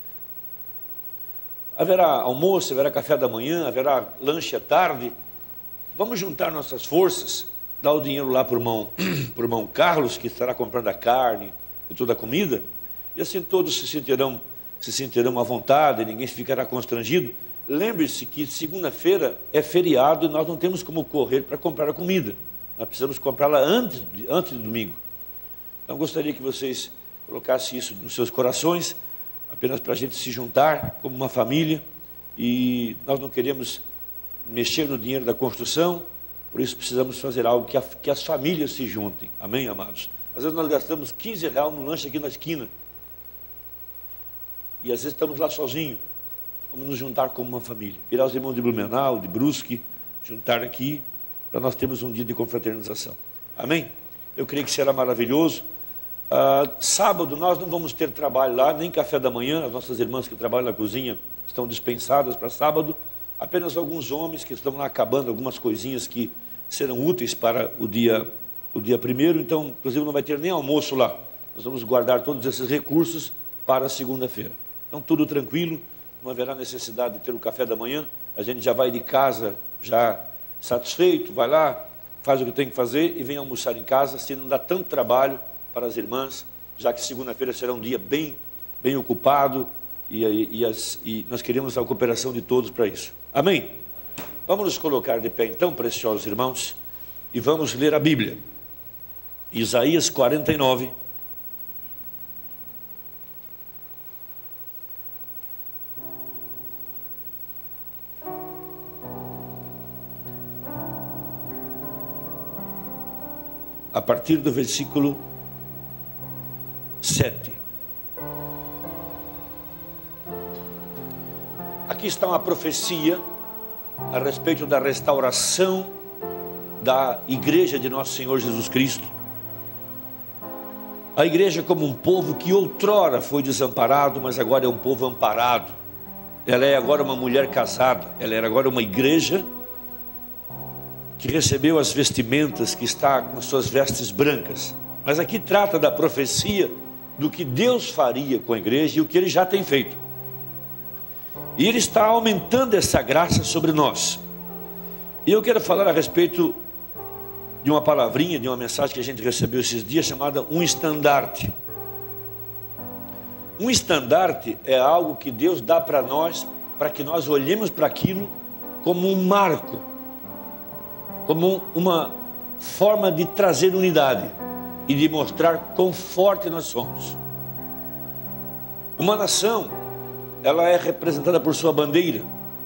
Speaker 6: Haverá almoço, haverá café da manhã, haverá lanche à tarde. Vamos juntar nossas forças, dar o dinheiro lá para o irmão Carlos, que estará comprando a carne e toda a comida, e assim todos se sentirão à vontade, ninguém ficará constrangido. Lembre-se que segunda-feira é feriado e nós não temos como correr para comprar a comida. Nós precisamos comprá-la antes de domingo. Então, gostaria que vocês colocassem isso nos seus corações, apenas para a gente se juntar como uma família, e nós não queremos mexer no dinheiro da construção, por isso precisamos fazer algo que as famílias se juntem. Amém, amados? Às vezes nós gastamos R$15 no lanche aqui na esquina, e às vezes estamos lá sozinhos. Vamos nos juntar como uma família, virar os irmãos de Blumenau, de Brusque, juntar aqui, para nós termos um dia de confraternização. Amém? Eu creio que será maravilhoso. Sábado nós não vamos ter trabalho lá, nem café da manhã. As nossas irmãs que trabalham na cozinha estão dispensadas para sábado. Apenas alguns homens que estão lá acabando algumas coisinhas que serão úteis para o dia primeiro. Então, inclusive, não vai ter nem almoço lá. Nós vamos guardar todos esses recursos para a segunda-feira. Então, tudo tranquilo, não haverá necessidade de ter o café da manhã. A gente já vai de casa, já satisfeito, vai lá, faz o que tem que fazer e vem almoçar em casa, se não dá tanto trabalho para as irmãs, já que segunda-feira será um dia bem ocupado, e nós queremos a cooperação de todos para isso. Amém? Vamos nos colocar de pé então, preciosos irmãos, e vamos ler a Bíblia. Isaías 49. A partir do versículo 7. Aqui está uma profecia a respeito da restauração da igreja de nosso Senhor Jesus Cristo. A igreja como um povo que outrora foi desamparado, mas agora é um povo amparado. Ela é agora uma mulher casada, ela era agora uma igreja que recebeu as vestimentas, que está com suas vestes brancas. Mas aqui trata da profecia do que Deus faria com a igreja e o que Ele já tem feito. E Ele está aumentando essa graça sobre nós. E eu quero falar a respeito de uma palavrinha, de uma mensagem que a gente recebeu esses dias, chamada um estandarte. Um estandarte é algo que Deus dá para nós, para que nós olhemos para aquilo como um marco, como uma forma de trazer unidade e de mostrar quão forte nós somos. Uma nação, ela é representada por sua bandeira.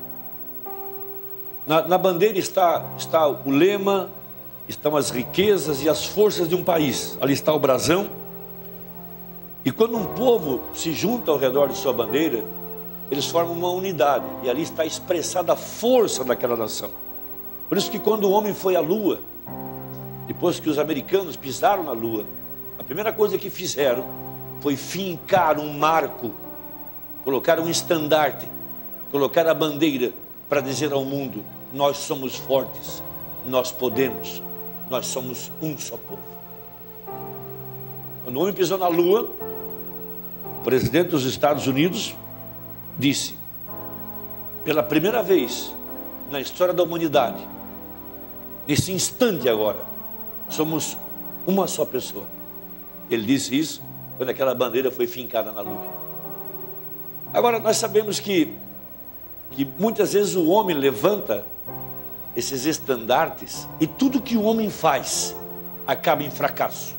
Speaker 6: Na bandeira está o lema, estão as riquezas e as forças de um país. Ali está o brasão. E quando um povo se junta ao redor de sua bandeira, eles formam uma unidade. E ali está expressada a força daquela nação. Por isso que quando o homem foi à lua, depois que os americanos pisaram na lua, a primeira coisa que fizeram foi fincar um marco, colocar um estandarte, colocar a bandeira para dizer ao mundo: nós somos fortes, nós podemos, nós somos um só povo. Quando o homem pisou na lua, o presidente dos Estados Unidos disse: pela primeira vez na história da humanidade, nesse instante agora, somos uma só pessoa. Ele disse isso quando aquela bandeira foi fincada na lua. Agora, nós sabemos que muitas vezes o homem levanta esses estandartes e tudo que o homem faz acaba em fracasso.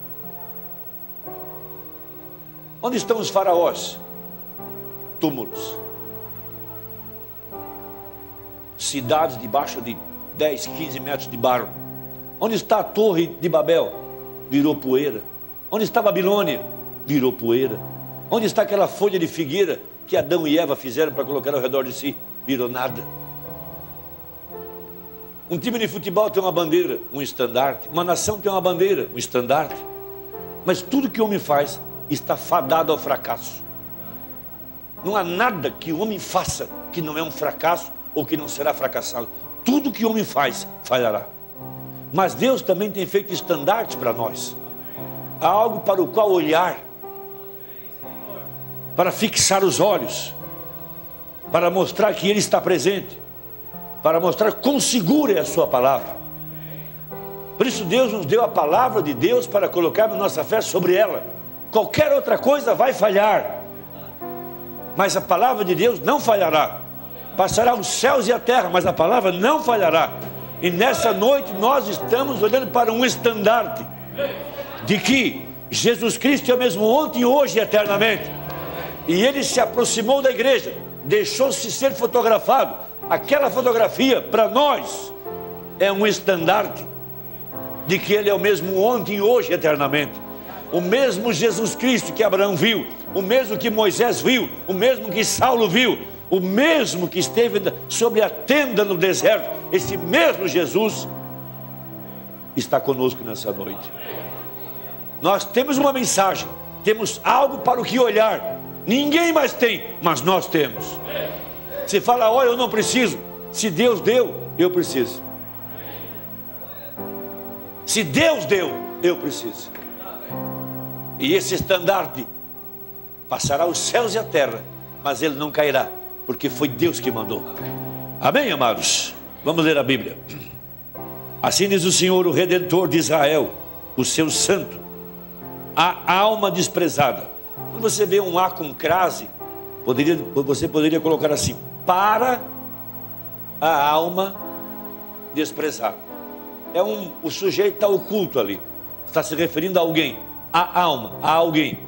Speaker 6: Onde estão os faraós? Túmulos. Cidades debaixo de 10, 15 metros de barro. Onde está a torre de Babel? Virou poeira. Onde está a Babilônia? Virou poeira. Onde está aquela folha de figueira que Adão e Eva fizeram para colocar ao redor de si? Virou nada. Um time de futebol tem uma bandeira, um estandarte. Uma nação tem uma bandeira, um estandarte. Mas tudo que o homem faz está fadado ao fracasso. Não há nada que o homem faça que não é um fracasso ou que não será fracassado. Tudo que o homem faz, falhará. Mas Deus também tem feito estandartes para nós. Há algo para o qual olhar, para fixar os olhos, para mostrar que Ele está presente, para mostrar quão segura é a sua palavra. Por isso Deus nos deu a palavra de Deus para colocarmos nossa fé sobre ela. Qualquer outra coisa vai falhar, mas a palavra de Deus não falhará. Passará os céus e a terra, mas a palavra não falhará. E nessa noite nós estamos olhando para um estandarte de que Jesus Cristo é o mesmo ontem, hoje e eternamente. E Ele se aproximou da igreja, deixou-se ser fotografado. Aquela fotografia para nós é um estandarte de que Ele é o mesmo ontem, hoje e eternamente. O mesmo Jesus Cristo que Abraão viu, o mesmo que Moisés viu, o mesmo que Saulo viu, o mesmo que esteve sobre a tenda no deserto, esse mesmo Jesus está conosco nessa noite. Nós temos uma mensagem, temos algo para o que olhar. Ninguém mais tem, mas nós temos. Você fala: olha, eu não preciso. Se Deus deu, eu preciso. Se Deus deu, eu preciso. E esse estandarte passará os céus e a terra, mas ele não cairá, porque foi Deus que mandou. Amém, amados? Vamos ler a Bíblia. Assim diz o Senhor, o Redentor de Israel, o seu santo, a alma desprezada. Quando você vê um A com crase, você poderia colocar assim: para a alma desprezada. O sujeito está oculto ali, está se referindo a alguém, a alma, a alguém,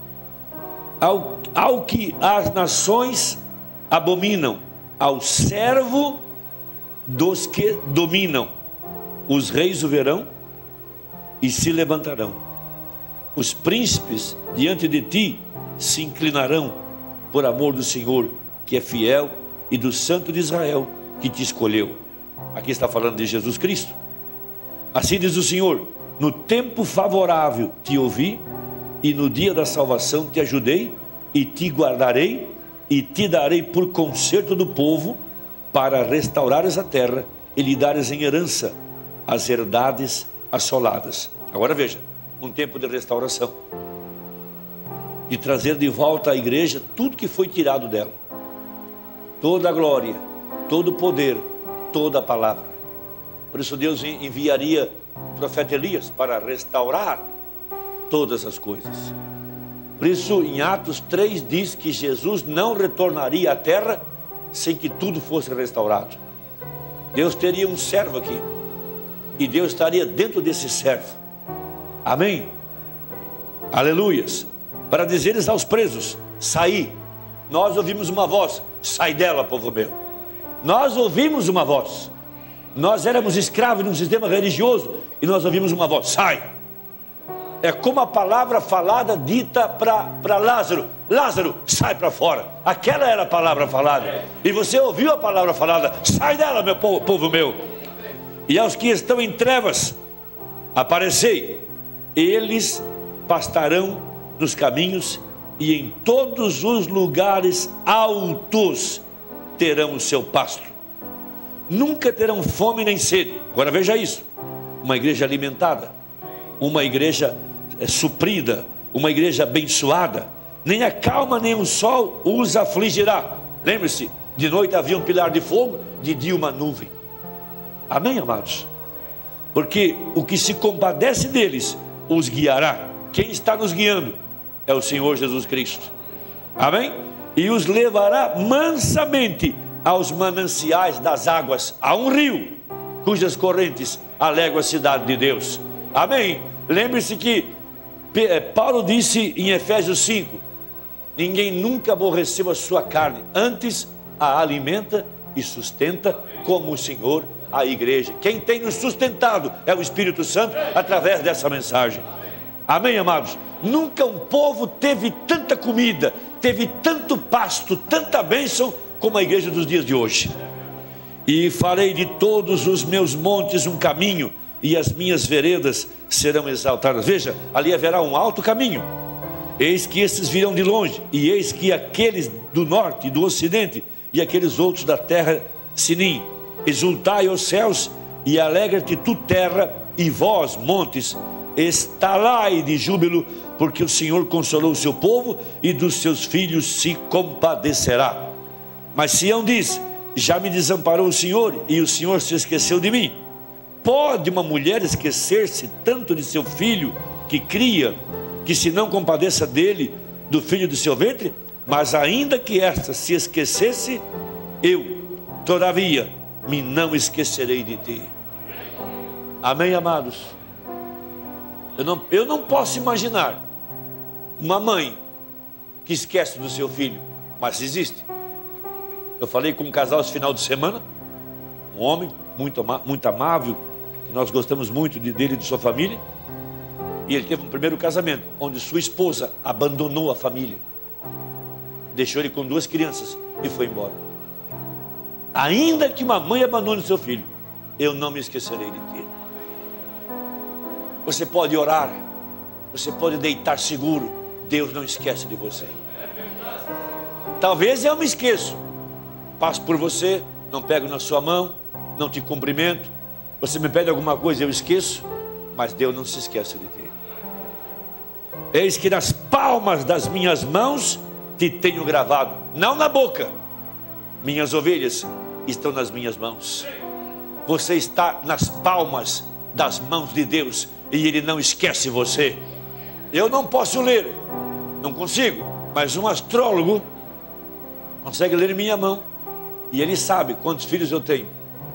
Speaker 6: ao que as nações abominam, ao servo dos que dominam. Os reis o verão e se levantarão. Os príncipes diante de ti se inclinarão por amor do Senhor, que é fiel, e do Santo de Israel, que te escolheu. Aqui está falando de Jesus Cristo. Assim diz o Senhor: no tempo favorável te ouvi, e no dia da salvação te ajudei, e te guardarei, e te darei por conserto do povo, para restaurares a terra, e lhe dares em herança as herdades assoladas. Agora veja, um tempo de restauração. de trazer de volta à igreja tudo que foi tirado dela. Toda a glória, todo o poder, toda a palavra. Por isso Deus enviaria o profeta Elias para restaurar todas as coisas. Por isso em Atos 3 diz que Jesus não retornaria à terra sem que tudo fosse restaurado. Deus teria um servo aqui, e Deus estaria dentro desse servo. Amém? Aleluias. Para dizeres aos presos: saí. Nós ouvimos uma voz: sai dela, povo meu. Nós ouvimos uma voz. Nós éramos escravos num sistema religioso, e nós ouvimos uma voz: sai. É como a palavra falada dita para Lázaro: Lázaro, sai para fora. Aquela era a palavra falada, e você ouviu a palavra falada: sai dela, meu povo meu. E aos que estão em trevas, aparecei. Eles pastarão nos caminhos, e em todos os lugares altos terão o seu pasto. Nunca terão fome nem sede. Agora veja isso: uma igreja alimentada, uma igreja suprida, uma igreja abençoada. Nem a calma nem o sol os afligirá. Lembre-se, de noite havia um pilar de fogo, de dia uma nuvem. Amém, amados? Porque o que se compadece deles os guiará. Quem está nos guiando é o Senhor Jesus Cristo. Amém? E os levará mansamente aos mananciais das águas. Há um rio cujas correntes alegram a cidade de Deus. Amém? Lembre-se que Paulo disse em Efésios 5: ninguém nunca aborreceu a sua carne, antes a alimenta e sustenta, como o Senhor a igreja. Quem tem nos sustentado é o Espírito Santo, através dessa mensagem. Amém, amados? Nunca um povo teve tanta comida, teve tanto pasto, tanta bênção como a igreja dos dias de hoje. E farei de todos os meus montes um caminho, e as minhas veredas serão exaltadas. Veja, ali haverá um alto caminho. Eis que estes virão de longe, e eis que aqueles do norte e do ocidente, e aqueles outros da terra Sinim. Exultai, ó céus, e alegra-te tu, terra, e vós, montes, estalai de júbilo, porque o Senhor consolou o seu povo, e dos seus filhos se compadecerá. Mas Sião diz: já me desamparou o Senhor, e o Senhor se esqueceu de mim. Pode uma mulher esquecer-se tanto de seu filho que cria, que se não compadeça dele, do filho do seu ventre? Mas ainda que esta se esquecesse, eu, todavia, me não esquecerei de ti. Amém, amados? Eu não posso imaginar uma mãe que esquece do seu filho, mas existe. Eu falei com um casal esse final de semana, um homem muito amável, que nós gostamos muito dele e de sua família, e ele teve um primeiro casamento, onde sua esposa abandonou a família, deixou ele com 2 crianças e foi embora. Ainda que uma mãe abandone seu filho, eu não me esquecerei de ti. Você pode orar, você pode deitar seguro, Deus não esquece de você. Talvez eu me esqueço, passo por você, não pego na sua mão, não te cumprimento, você me pede alguma coisa, eu esqueço, mas Deus não se esquece de ti. Eis que nas palmas das minhas mãos te tenho gravado, não na boca. Minhas ovelhas estão nas minhas mãos. Você está nas palmas das mãos de Deus, e Ele não esquece você. Eu não posso ler, não consigo, mas um astrólogo consegue ler em minha mão, e ele sabe quantos filhos eu tenho.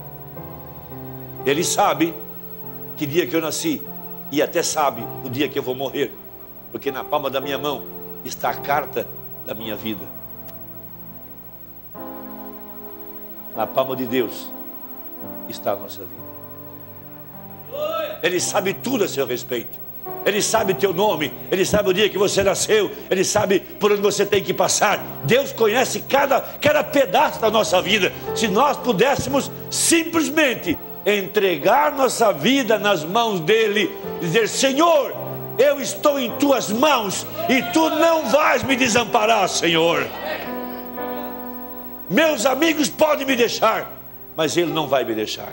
Speaker 6: Ele sabe que dia que eu nasci, e até sabe o dia que eu vou morrer, porque na palma da minha mão está a carta da minha vida. Na palma de Deus está a nossa vida. Ele sabe tudo a seu respeito. Ele sabe teu nome, Ele sabe o dia que você nasceu, Ele sabe por onde você tem que passar. Deus conhece cada pedaço da nossa vida. Se nós pudéssemos simplesmente entregar nossa vida nas mãos dEle, dizer: Senhor, eu estou em tuas mãos, e tu não vais me desamparar, Senhor. Meus amigos podem me deixar, mas Ele não vai me deixar.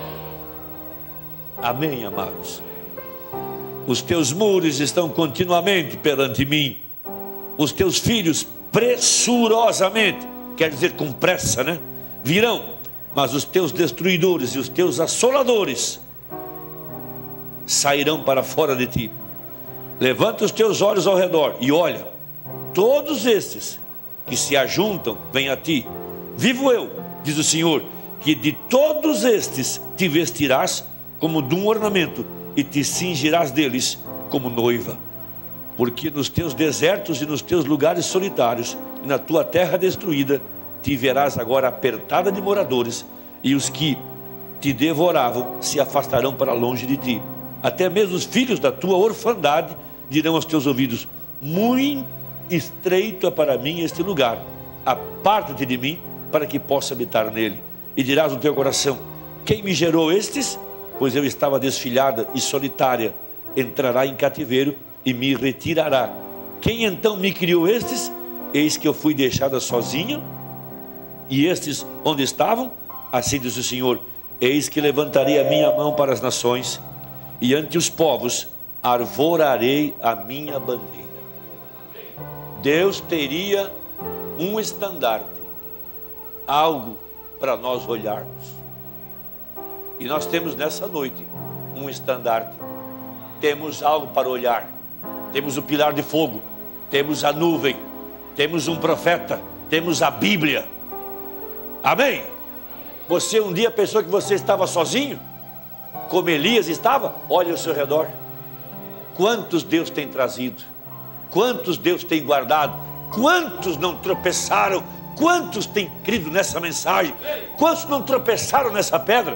Speaker 6: Amém, amados? Os teus muros estão continuamente perante mim. os teus filhos pressurosamente, quer dizer com pressa, né? Virão, mas os teus destruidores e os teus assoladores sairão para fora de ti. Levanta os teus olhos ao redor e olha, todos estes que se ajuntam, vêm a ti. Vivo eu, diz o Senhor, que de todos estes te vestirás como de um ornamento e te cingirás deles como noiva. Porque nos teus desertos e nos teus lugares solitários e na tua terra destruída te verás agora apertada de moradores, e os que te devoravam se afastarão para longe de ti. Até mesmo os filhos da tua orfandade dirão aos teus ouvidos: muito estreito é para mim este lugar, aparta-te de mim para que possa habitar nele. E dirás no teu coração: quem me gerou estes? Pois eu estava desfilhada e solitária. Entrará em cativeiro e me retirará. Quem então me criou estes? Eis que eu fui deixada sozinha. E estes onde estavam? Assim diz o Senhor: eis que levantarei a minha mão para as nações, e ante os povos arvorarei a minha bandeira. Deus teria um estandarte, algo para nós olharmos. E nós temos nessa noite um estandarte, temos algo para olhar. Temos o pilar de fogo, temos a nuvem, temos um profeta, temos a Bíblia. Amém? Você um dia pensou que você estava sozinho? Como Elias estava? Olha ao seu redor. Quantos Deus tem trazido? Quantos Deus tem guardado? Quantos não tropeçaram? Quantos têm crido nessa mensagem? Quantos não tropeçaram nessa pedra?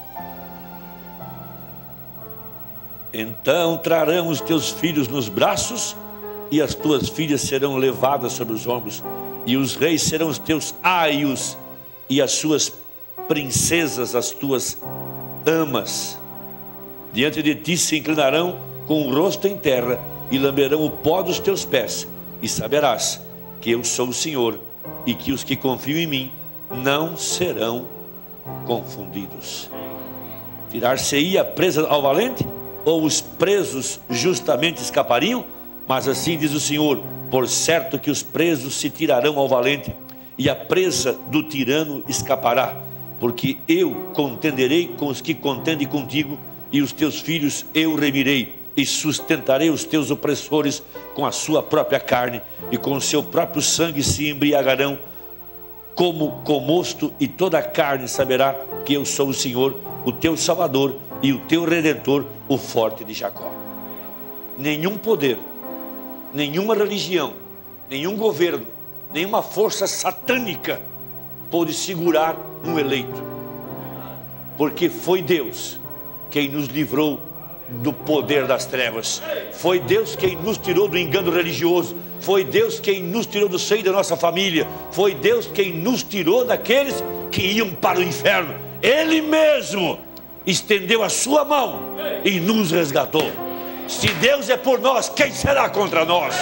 Speaker 6: Então trarão os teus filhos nos braços, e as tuas filhas serão levadas sobre os ombros, e os reis serão os teus aios, e as suas princesas as tuas amas. Diante de ti se inclinarão com o rosto em terra, e lamberão o pó dos teus pés, e saberás que eu sou o Senhor, e que os que confiam em mim não serão confundidos. Tirar-se-ia presa ao valente, ou os presos justamente escapariam? Mas assim diz o Senhor: por certo que os presos se tirarão ao valente, e a presa do tirano escapará, porque eu contenderei com os que contendem contigo, e os teus filhos eu remirei, e sustentarei os teus opressores com a sua própria carne, e com o seu próprio sangue se embriagarão como com mosto, e toda a carne saberá que eu sou o Senhor, o teu Salvador e o teu Redentor, o forte de Jacó. Nenhum poder, nenhuma religião, nenhum governo, nenhuma força satânica pôde segurar um eleito, porque foi Deus quem nos livrou do poder das trevas, foi Deus quem nos tirou do engano religioso, foi Deus quem nos tirou do seio da nossa família, foi Deus quem nos tirou daqueles que iam para o inferno. Ele mesmo estendeu a sua mão e nos resgatou. Se Deus é por nós, quem será contra nós?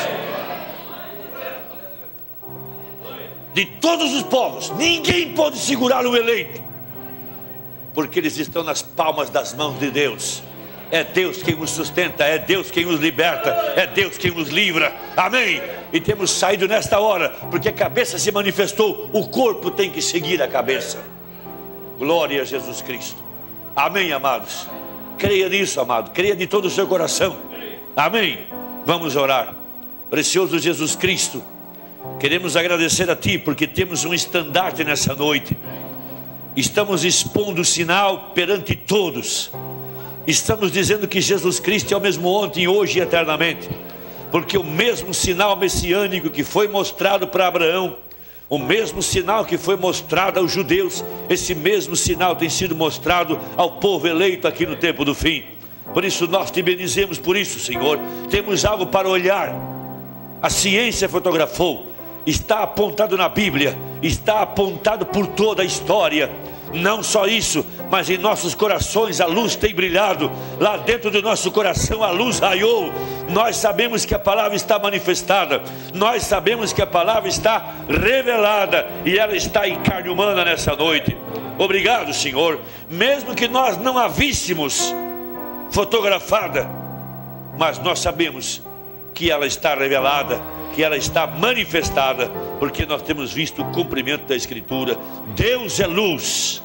Speaker 6: De todos os povos, ninguém pode segurar o eleito, porque eles estão nas palmas das mãos de Deus. É Deus quem nos sustenta, é Deus quem nos liberta, é Deus quem nos livra. Amém? E temos saído nesta hora, porque a cabeça se manifestou, o corpo tem que seguir a cabeça. Glória a Jesus Cristo. Amém, amados? Creia nisso, amado, creia de todo o seu coração. Amém? Vamos orar. Precioso Jesus Cristo, queremos agradecer a Ti, porque temos um estandarte nessa noite. Estamos expondo o sinal perante todos. Estamos dizendo que Jesus Cristo é o mesmo ontem, hoje e eternamente, porque o mesmo sinal messiânico que foi mostrado para Abraão, o mesmo sinal que foi mostrado aos judeus, esse mesmo sinal tem sido mostrado ao povo eleito aqui no tempo do fim. Por isso nós te bendizemos por isso, Senhor. Temos algo para olhar. A ciência fotografou, está apontado na Bíblia, está apontado por toda a história. Não só isso, mas em nossos corações a luz tem brilhado. Lá dentro do nosso coração a luz raiou. Nós sabemos que a palavra está manifestada, nós sabemos que a palavra está revelada, e ela está em carne humana nessa noite. Obrigado, Senhor. Mesmo que nós não a víssemos fotografada, mas nós sabemos que ela está revelada, que ela está manifestada, porque nós temos visto o cumprimento da Escritura. Deus é luz,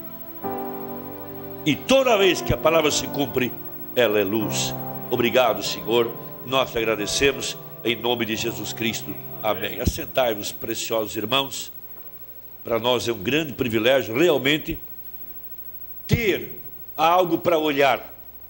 Speaker 6: e toda vez que a palavra se cumpre, ela é luz. Obrigado, Senhor, nós te agradecemos, em nome de Jesus Cristo, amém. Assentai-vos, preciosos irmãos. Para nós é um grande privilégio realmente ter algo para olhar.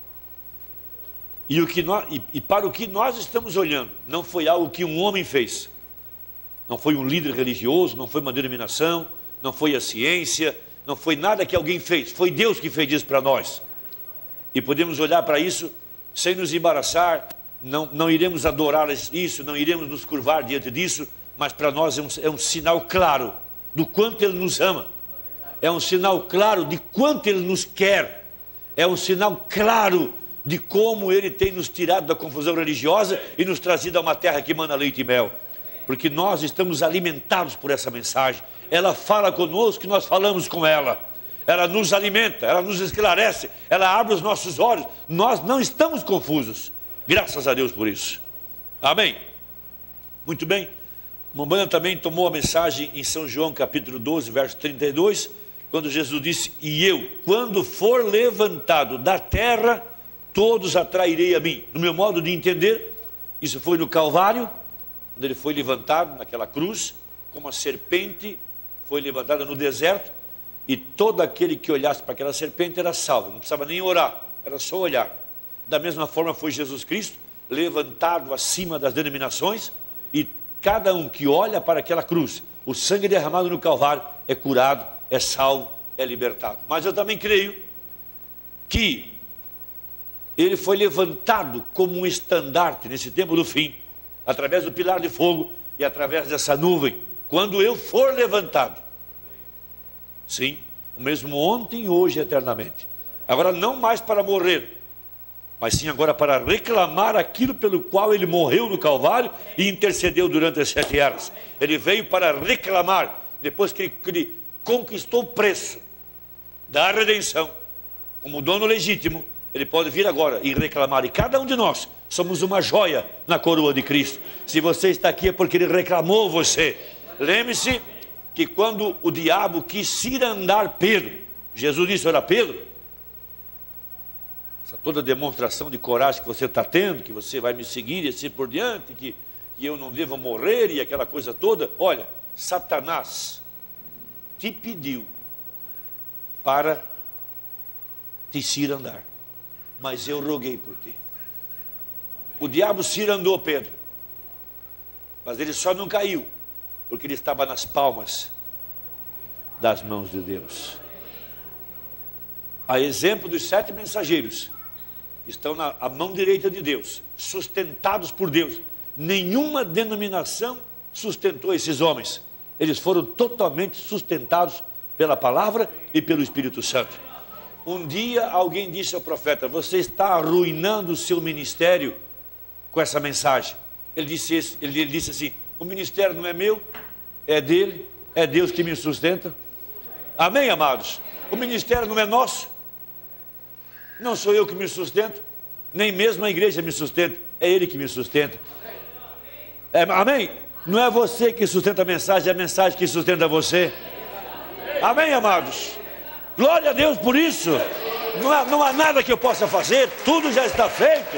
Speaker 6: E para o que nós estamos olhando, não foi algo que um homem fez, não foi um líder religioso, não foi uma denominação, não foi a ciência, não foi nada que alguém fez, foi Deus que fez isso para nós. E podemos olhar para isso sem nos embaraçar, não iremos adorar isso, não iremos nos curvar diante disso, mas para nós é um sinal claro do quanto Ele nos ama, é um sinal claro de quanto Ele nos quer, é um sinal claro de como Ele tem nos tirado da confusão religiosa e nos trazido a uma terra que emana leite e mel, porque nós estamos alimentados por essa mensagem. Ela fala conosco e nós falamos com ela, ela nos alimenta, ela nos esclarece, ela abre os nossos olhos, nós não estamos confusos, graças a Deus por isso, amém. Muito bem, Mombana também tomou a mensagem em São João capítulo 12, verso 32, quando Jesus disse: e eu, quando for levantado da terra, todos atrairei a mim. No meu modo de entender, isso foi no Calvário, quando Ele foi levantado naquela cruz, como a serpente foi levantada no deserto, e todo aquele que olhasse para aquela serpente era salvo, não precisava nem orar, era só olhar. Da mesma forma foi Jesus Cristo, levantado acima das denominações, e cada um que olha para aquela cruz, o sangue derramado no Calvário, é curado, é salvo, é libertado. Mas eu também creio que Ele foi levantado como um estandarte nesse tempo do fim, através do pilar de fogo e através dessa nuvem. Quando eu for levantado, sim, o mesmo ontem, hoje e eternamente. Agora não mais para morrer, mas sim agora para reclamar aquilo pelo qual Ele morreu no Calvário e intercedeu durante as 7 eras. Ele veio para reclamar, depois que Ele conquistou o preço da redenção, como dono legítimo, Ele pode vir agora e reclamar. E cada um de nós somos uma joia na coroa de Cristo. Se você está aqui é porque Ele reclamou você. Lembre-se que quando o diabo quis cirandar Pedro, Jesus disse: olha, Pedro, essa toda demonstração de coragem que você está tendo, que você vai me seguir e assim por diante, que eu não devo morrer e aquela coisa toda, olha, Satanás te pediu para te cirandar, mas eu roguei por ti. O diabo cirandou Pedro, mas ele só não caiu, porque ele estava nas palmas das mãos de Deus. A exemplo dos 7 mensageiros, estão na mão direita de Deus, sustentados por Deus. Nenhuma denominação sustentou esses homens, eles foram totalmente sustentados pela palavra e pelo Espírito Santo. Um dia alguém disse ao profeta: você está arruinando o seu ministério com essa mensagem. Ele disse assim: o ministério não é meu, é dele, é Deus que me sustenta. Amém, amados? O ministério não é nosso, não sou eu que me sustento, nem mesmo a igreja me sustenta, é Ele que me sustenta. Amém? Não é você que sustenta a mensagem, é a mensagem que sustenta você. Amém, amados? Glória a Deus por isso. Não há nada que eu possa fazer, tudo já está feito.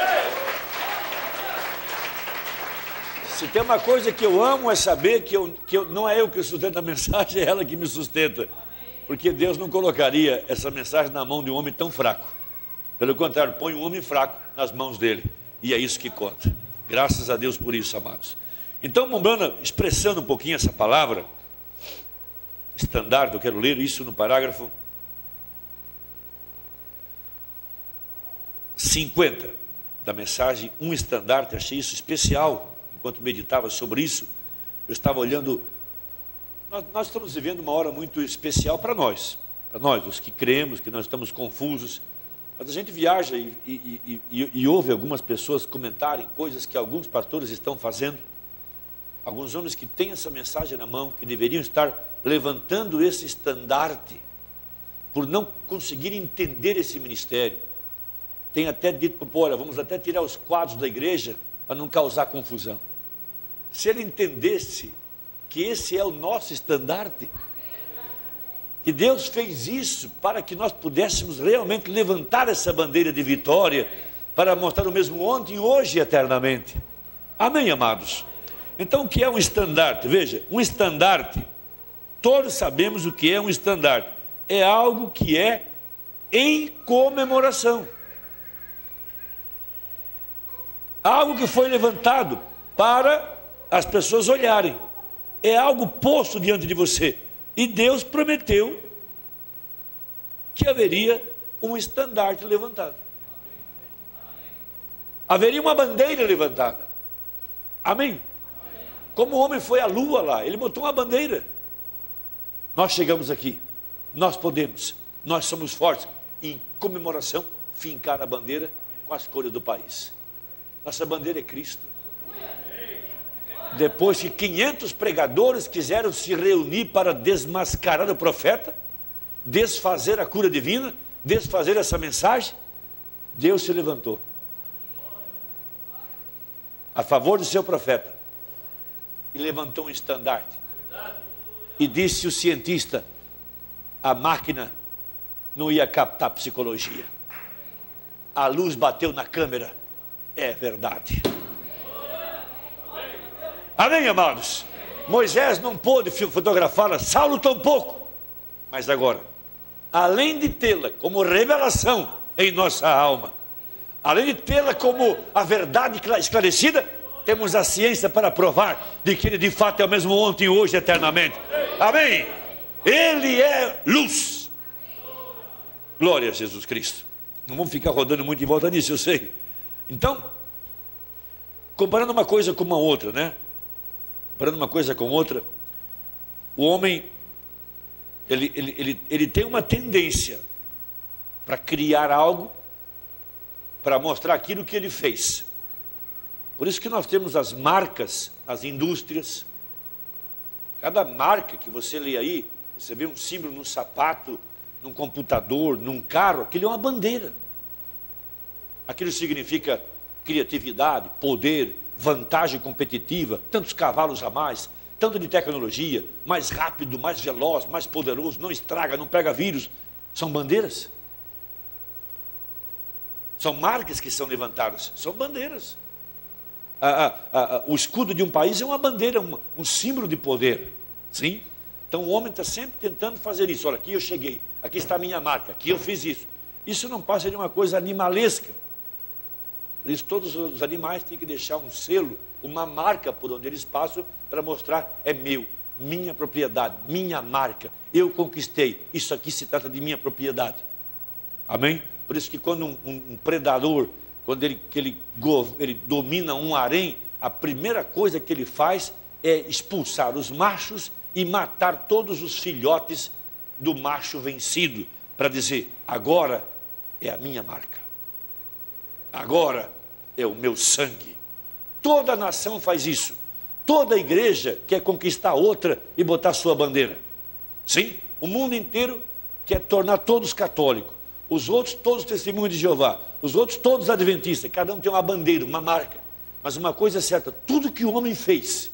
Speaker 6: Se tem uma coisa que eu amo é saber que não é eu que sustento a mensagem, é ela que me sustenta. Porque Deus não colocaria essa mensagem na mão de um homem tão fraco. Pelo contrário, põe um homem fraco nas mãos dele. E é isso que conta. Graças a Deus por isso, amados. Então, Mombana, expressando um pouquinho essa palavra, estandarte, eu quero ler isso no parágrafo 50 da mensagem, um estandarte. Achei isso especial. Enquanto meditava sobre isso, eu estava olhando. Nós estamos vivendo uma hora muito especial para nós, os que cremos, que nós estamos confusos. Mas a gente viaja e ouve algumas pessoas comentarem coisas que alguns pastores estão fazendo. Alguns homens que têm essa mensagem na mão, que deveriam estar levantando esse estandarte, por não conseguir entender esse ministério. Tem até dito: olha, vamos até tirar os quadros da igreja para não causar confusão. se ele entendesse que esse é o nosso estandarte, que Deus fez isso para que nós pudéssemos realmente levantar essa bandeira de vitória, para mostrar o mesmo ontem, hoje e eternamente. Amém, amados? Então, o que é um estandarte? Veja, um estandarte, todos sabemos o que é um estandarte. É algo que é em comemoração. Algo que foi levantado para as pessoas olharem. É algo posto diante de você. E Deus prometeu que haveria um estandarte levantado. Haveria uma bandeira levantada. Amém? Como o homem foi à lua lá, ele botou uma bandeira. Nós chegamos aqui, nós podemos, nós somos fortes. Em comemoração, fincar a bandeira com as cores do país. Nossa bandeira é Cristo. Depois que 500 pregadores quiseram se reunir para desmascarar o profeta, desfazer a cura divina, desfazer essa mensagem, Deus se levantou a favor do seu profeta e levantou um estandarte e disse o cientista: a máquina não ia captar psicologia, a luz bateu na câmera, é verdade. Amém, amados? Moisés não pôde fotografá-la, Saulo tampouco, mas agora, além de tê-la como revelação em nossa alma, além de tê-la como a verdade esclarecida, temos a ciência para provar de que ele de fato é o mesmo ontem, hoje, eternamente. Amém? Ele é luz. Glória a Jesus Cristo. Não vamos ficar rodando muito em volta disso, eu sei. Então, comparando uma coisa com uma outra, né? Comparando uma coisa com outra, o homem, ele tem uma tendência para criar algo, para mostrar aquilo que ele fez. Por isso que nós temos as marcas, as indústrias. Cada marca que você lê aí, você vê um símbolo num sapato, num computador, num carro, aquilo é uma bandeira. Aquilo significa criatividade, poder, vantagem competitiva, tantos cavalos a mais, tanto de tecnologia, mais rápido, mais veloz, mais poderoso, não estraga, não pega vírus. São bandeiras. São marcas que são levantadas, são bandeiras. O escudo de um país é uma bandeira, um símbolo de poder. Sim? Então o homem está sempre tentando fazer isso. Olha, aqui eu cheguei, aqui está a minha marca, aqui eu fiz isso. Isso não passa de uma coisa animalesca. Por isso todos os animais têm que deixar um selo, uma marca por onde eles passam, para mostrar: é meu, minha propriedade, minha marca, eu conquistei, isso aqui se trata de minha propriedade. Amém? Por isso que quando um predador, quando ele domina um harém, a primeira coisa que ele faz é expulsar os machos e matar todos os filhotes do macho vencido, para dizer: agora é a minha marca, agora é o meu sangue. Toda nação faz isso. Toda igreja quer conquistar outra e botar sua bandeira. Sim, o mundo inteiro quer tornar todos católicos, os outros todos testemunhos de Jeová, os outros todos adventistas. Cada um tem uma bandeira, uma marca. Mas uma coisa é certa: tudo que o homem fez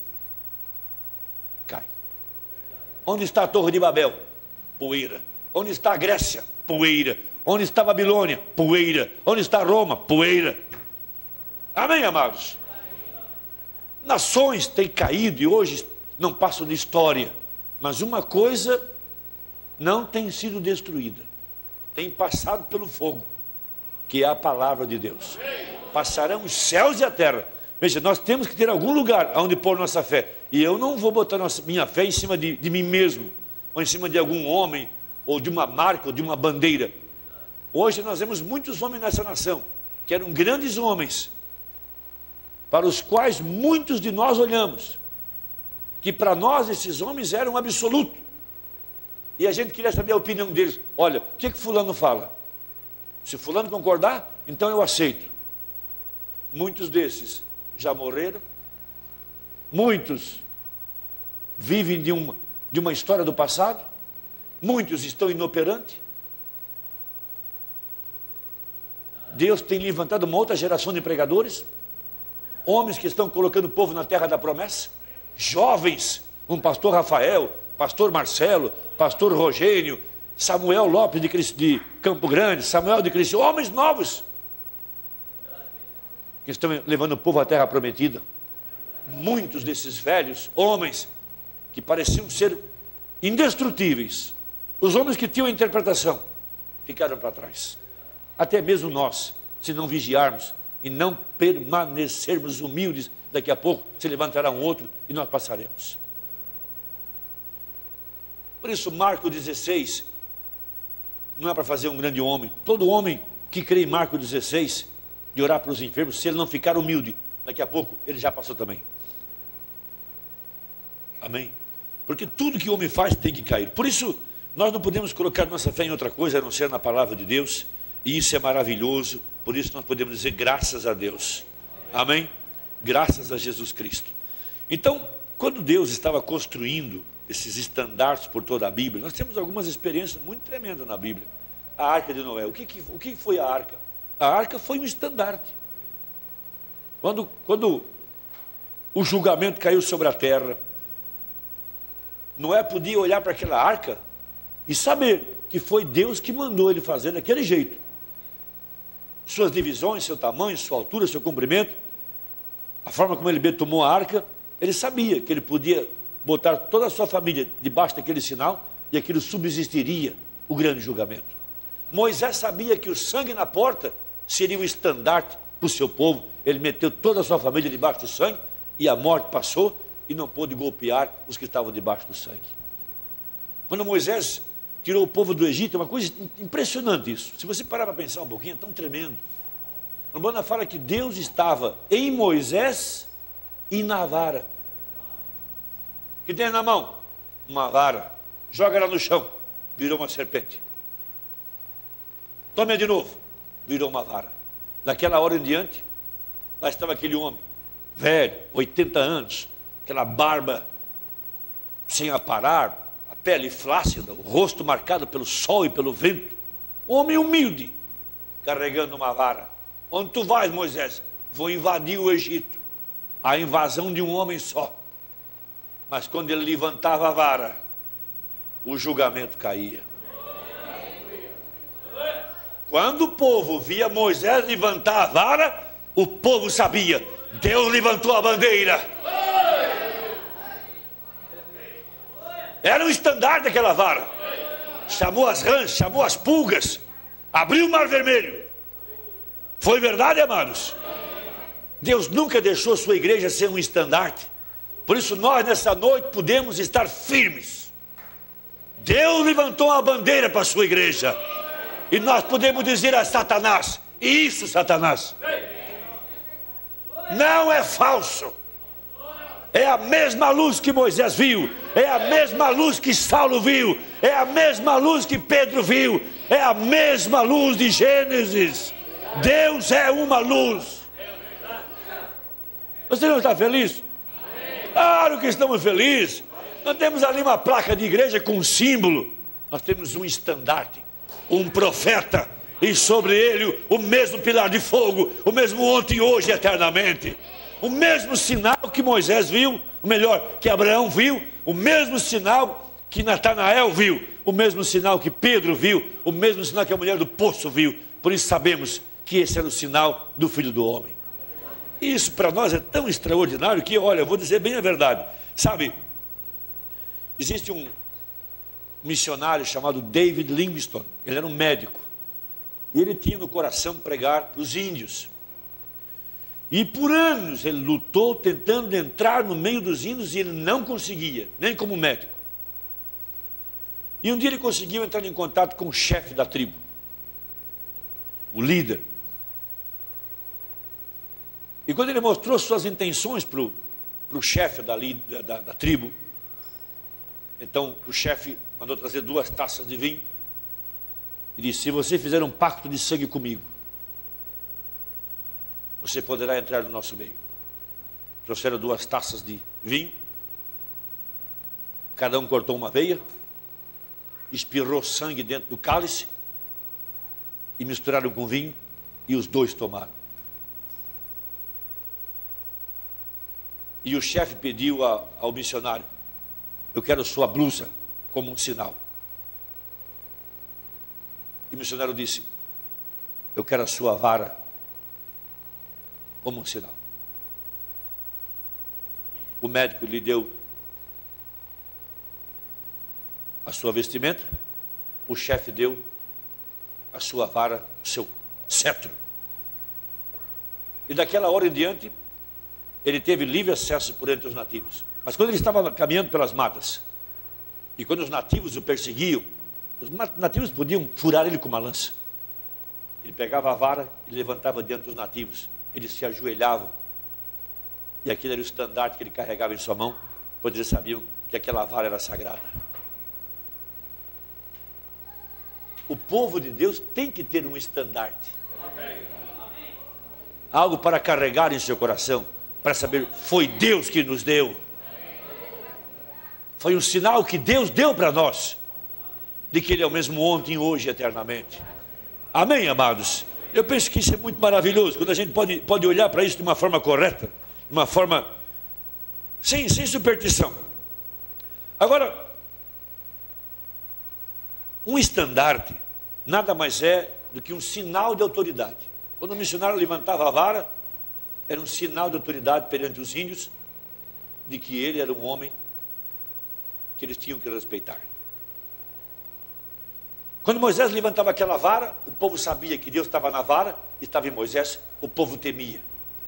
Speaker 6: cai. Onde está a Torre de Babel? Poeira. Onde está a Grécia? Poeira. Onde está a Babilônia? Poeira. Onde está Roma? Poeira. Amém, amados? Nações têm caído e hoje não passam de história. Mas uma coisa não tem sido destruída, tem passado pelo fogo, que é a palavra de Deus. Passarão os céus e a terra. Veja, nós temos que ter algum lugar onde pôr nossa fé. E eu não vou botar minha fé em cima de mim mesmo, ou em cima de algum homem, ou de uma marca, ou de uma bandeira. Hoje nós vemos muitos homens nessa nação, que eram grandes homens, para os quais muitos de nós olhamos, que para nós esses homens eram um absoluto. E a gente queria saber a opinião deles. Olha, o que fulano fala? Se fulano concordar, então eu aceito. Muitos desses já morreram. Muitos vivem de uma história do passado. Muitos estão inoperantes. Deus tem levantado uma outra geração de pregadores. homens que estão colocando o povo na terra da promessa, jovens, um pastor Rafael, pastor Marcelo, pastor Rogênio, Samuel Lopes de Campo Grande, Samuel de Cristo, homens novos, que estão levando o povo à terra prometida. Muitos desses velhos homens, que pareciam ser indestrutíveis, os homens que tinham a interpretação, ficaram para trás. Até mesmo nós, se não vigiarmos e não permanecermos humildes, daqui a pouco se levantará um outro e nós passaremos. Por isso, Marcos 16 não é para fazer um grande homem. Todo homem que crê em Marcos 16, de orar para os enfermos, se ele não ficar humilde, daqui a pouco ele já passou também. Amém? Porque tudo que o homem faz tem que cair. Por isso, nós não podemos colocar nossa fé em outra coisa a não ser na palavra de Deus. E isso é maravilhoso. Por isso nós podemos dizer graças a Deus. Amém? Graças a Jesus Cristo. Então, quando Deus estava construindo esses estandartes por toda a Bíblia, nós temos algumas experiências muito tremendas na Bíblia. A Arca de Noé. O que foi a Arca? A Arca foi um estandarte. Quando o julgamento caiu sobre a terra, Noé podia olhar para aquela arca e saber que foi Deus que mandou ele fazer daquele jeito. Suas divisões, seu tamanho, sua altura, seu comprimento, a forma como ele tomou a arca, ele sabia que ele podia botar toda a sua família debaixo daquele sinal e aquilo subsistiria o grande julgamento. Moisés sabia que o sangue na porta seria o estandarte para o seu povo. Ele meteu toda a sua família debaixo do sangue e a morte passou e não pôde golpear os que estavam debaixo do sangue. Quando Moisés tirou o povo do Egito, é uma coisa impressionante isso. Se você parar para pensar um pouquinho, é tão tremendo. O Bana fala que Deus estava em Moisés e na vara. O que tem na mão? Uma vara. Joga ela no chão, virou uma serpente. Tome de novo, virou uma vara. Daquela hora em diante, lá estava aquele homem, velho, 80 anos, aquela barba sem aparar, a pele flácida, o rosto marcado pelo sol e pelo vento. Um homem humilde, carregando uma vara. Onde tu vais, Moisés? Vou invadir o Egito. A invasão de um homem só. Mas quando ele levantava a vara, o julgamento caía. Quando o povo via Moisés levantar a vara, o povo sabia, Deus levantou a bandeira. Era um estandarte daquela vara. Chamou as rãs, chamou as pulgas, abriu o mar vermelho. Foi verdade, amados? Deus nunca deixou sua igreja ser um estandarte. Por isso nós nessa noite podemos estar firmes. Deus levantou uma bandeira para a sua igreja. E nós podemos dizer a Satanás, isso, Satanás, não é falso. É a mesma luz que Moisés viu, é a mesma luz que Saulo viu, é a mesma luz que Pedro viu, é a mesma luz de Gênesis. Deus é uma luz. Você não está feliz? Claro que estamos felizes. Nós temos ali uma placa de igreja com um símbolo. Nós temos um estandarte, um profeta, e sobre ele o mesmo pilar de fogo, o mesmo ontem, hoje e eternamente. O mesmo sinal que Moisés viu, ou melhor, que Abraão viu, o mesmo sinal que Natanael viu, o mesmo sinal que Pedro viu, o mesmo sinal que a mulher do poço viu. Por isso sabemos que esse era o sinal do Filho do Homem. E isso para nós é tão extraordinário que, olha, eu vou dizer bem a verdade. Sabe, existe um missionário chamado David Livingstone. Ele era um médico. E ele tinha no coração pregar para os índios. E por anos ele lutou tentando entrar no meio dos índios e ele não conseguia, nem como médico. E um dia ele conseguiu entrar em contato com o chefe da tribo, o líder. E quando ele mostrou suas intenções para o chefe da tribo, então o chefe mandou trazer 2 taças de vinho e disse: se você fizer um pacto de sangue comigo, você poderá entrar no nosso meio. Trouxeram 2 taças de vinho, cada um cortou uma veia, espirrou sangue dentro do cálice e misturaram com vinho e os 2 tomaram. E o chefe pediu ao missionário: eu quero sua blusa como um sinal. E o missionário disse: eu quero a sua vara como um sinal. O médico lhe deu a sua vestimenta, o chefe deu a sua vara, o seu cetro. E daquela hora em diante, ele teve livre acesso por entre os nativos. Mas quando ele estava caminhando pelas matas, e quando os nativos o perseguiam, os nativos podiam furar ele com uma lança. Ele pegava a vara e levantava diante dos nativos. Eles se ajoelhavam. E aquele era o estandarte que ele carregava em sua mão, pois eles sabiam que aquela vara era sagrada. O povo de Deus tem que ter um estandarte. Algo para carregar em seu coração, para saber, foi Deus que nos deu. Foi um sinal que Deus deu para nós, de que Ele é o mesmo ontem, hoje e eternamente. Amém, amados? Eu penso que isso é muito maravilhoso, quando a gente pode olhar para isso de uma forma correta, de uma forma sem superstição. Agora, um estandarte nada mais é do que um sinal de autoridade. Quando o missionário levantava a vara, era um sinal de autoridade perante os índios, de que ele era um homem que eles tinham que respeitar. Quando Moisés levantava aquela vara, o povo sabia que Deus estava na vara, estava em Moisés, o povo temia.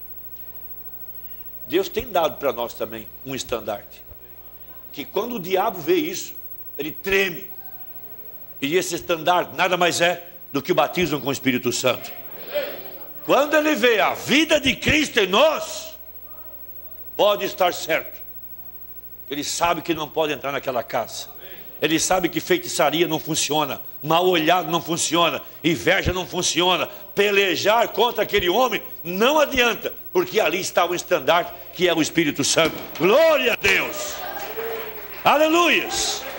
Speaker 6: Deus tem dado para nós também um estandarte, que quando o diabo vê isso, ele treme. E esse estandarte nada mais é do que o batismo com o Espírito Santo. Quando ele vê a vida de Cristo em nós, pode estar certo. Ele sabe que não pode entrar naquela casa. Ele sabe que feitiçaria não funciona, mal olhado não funciona, inveja não funciona, pelejar contra aquele homem não adianta, porque ali está o estandarte que é o Espírito Santo. Glória a Deus! Aleluias!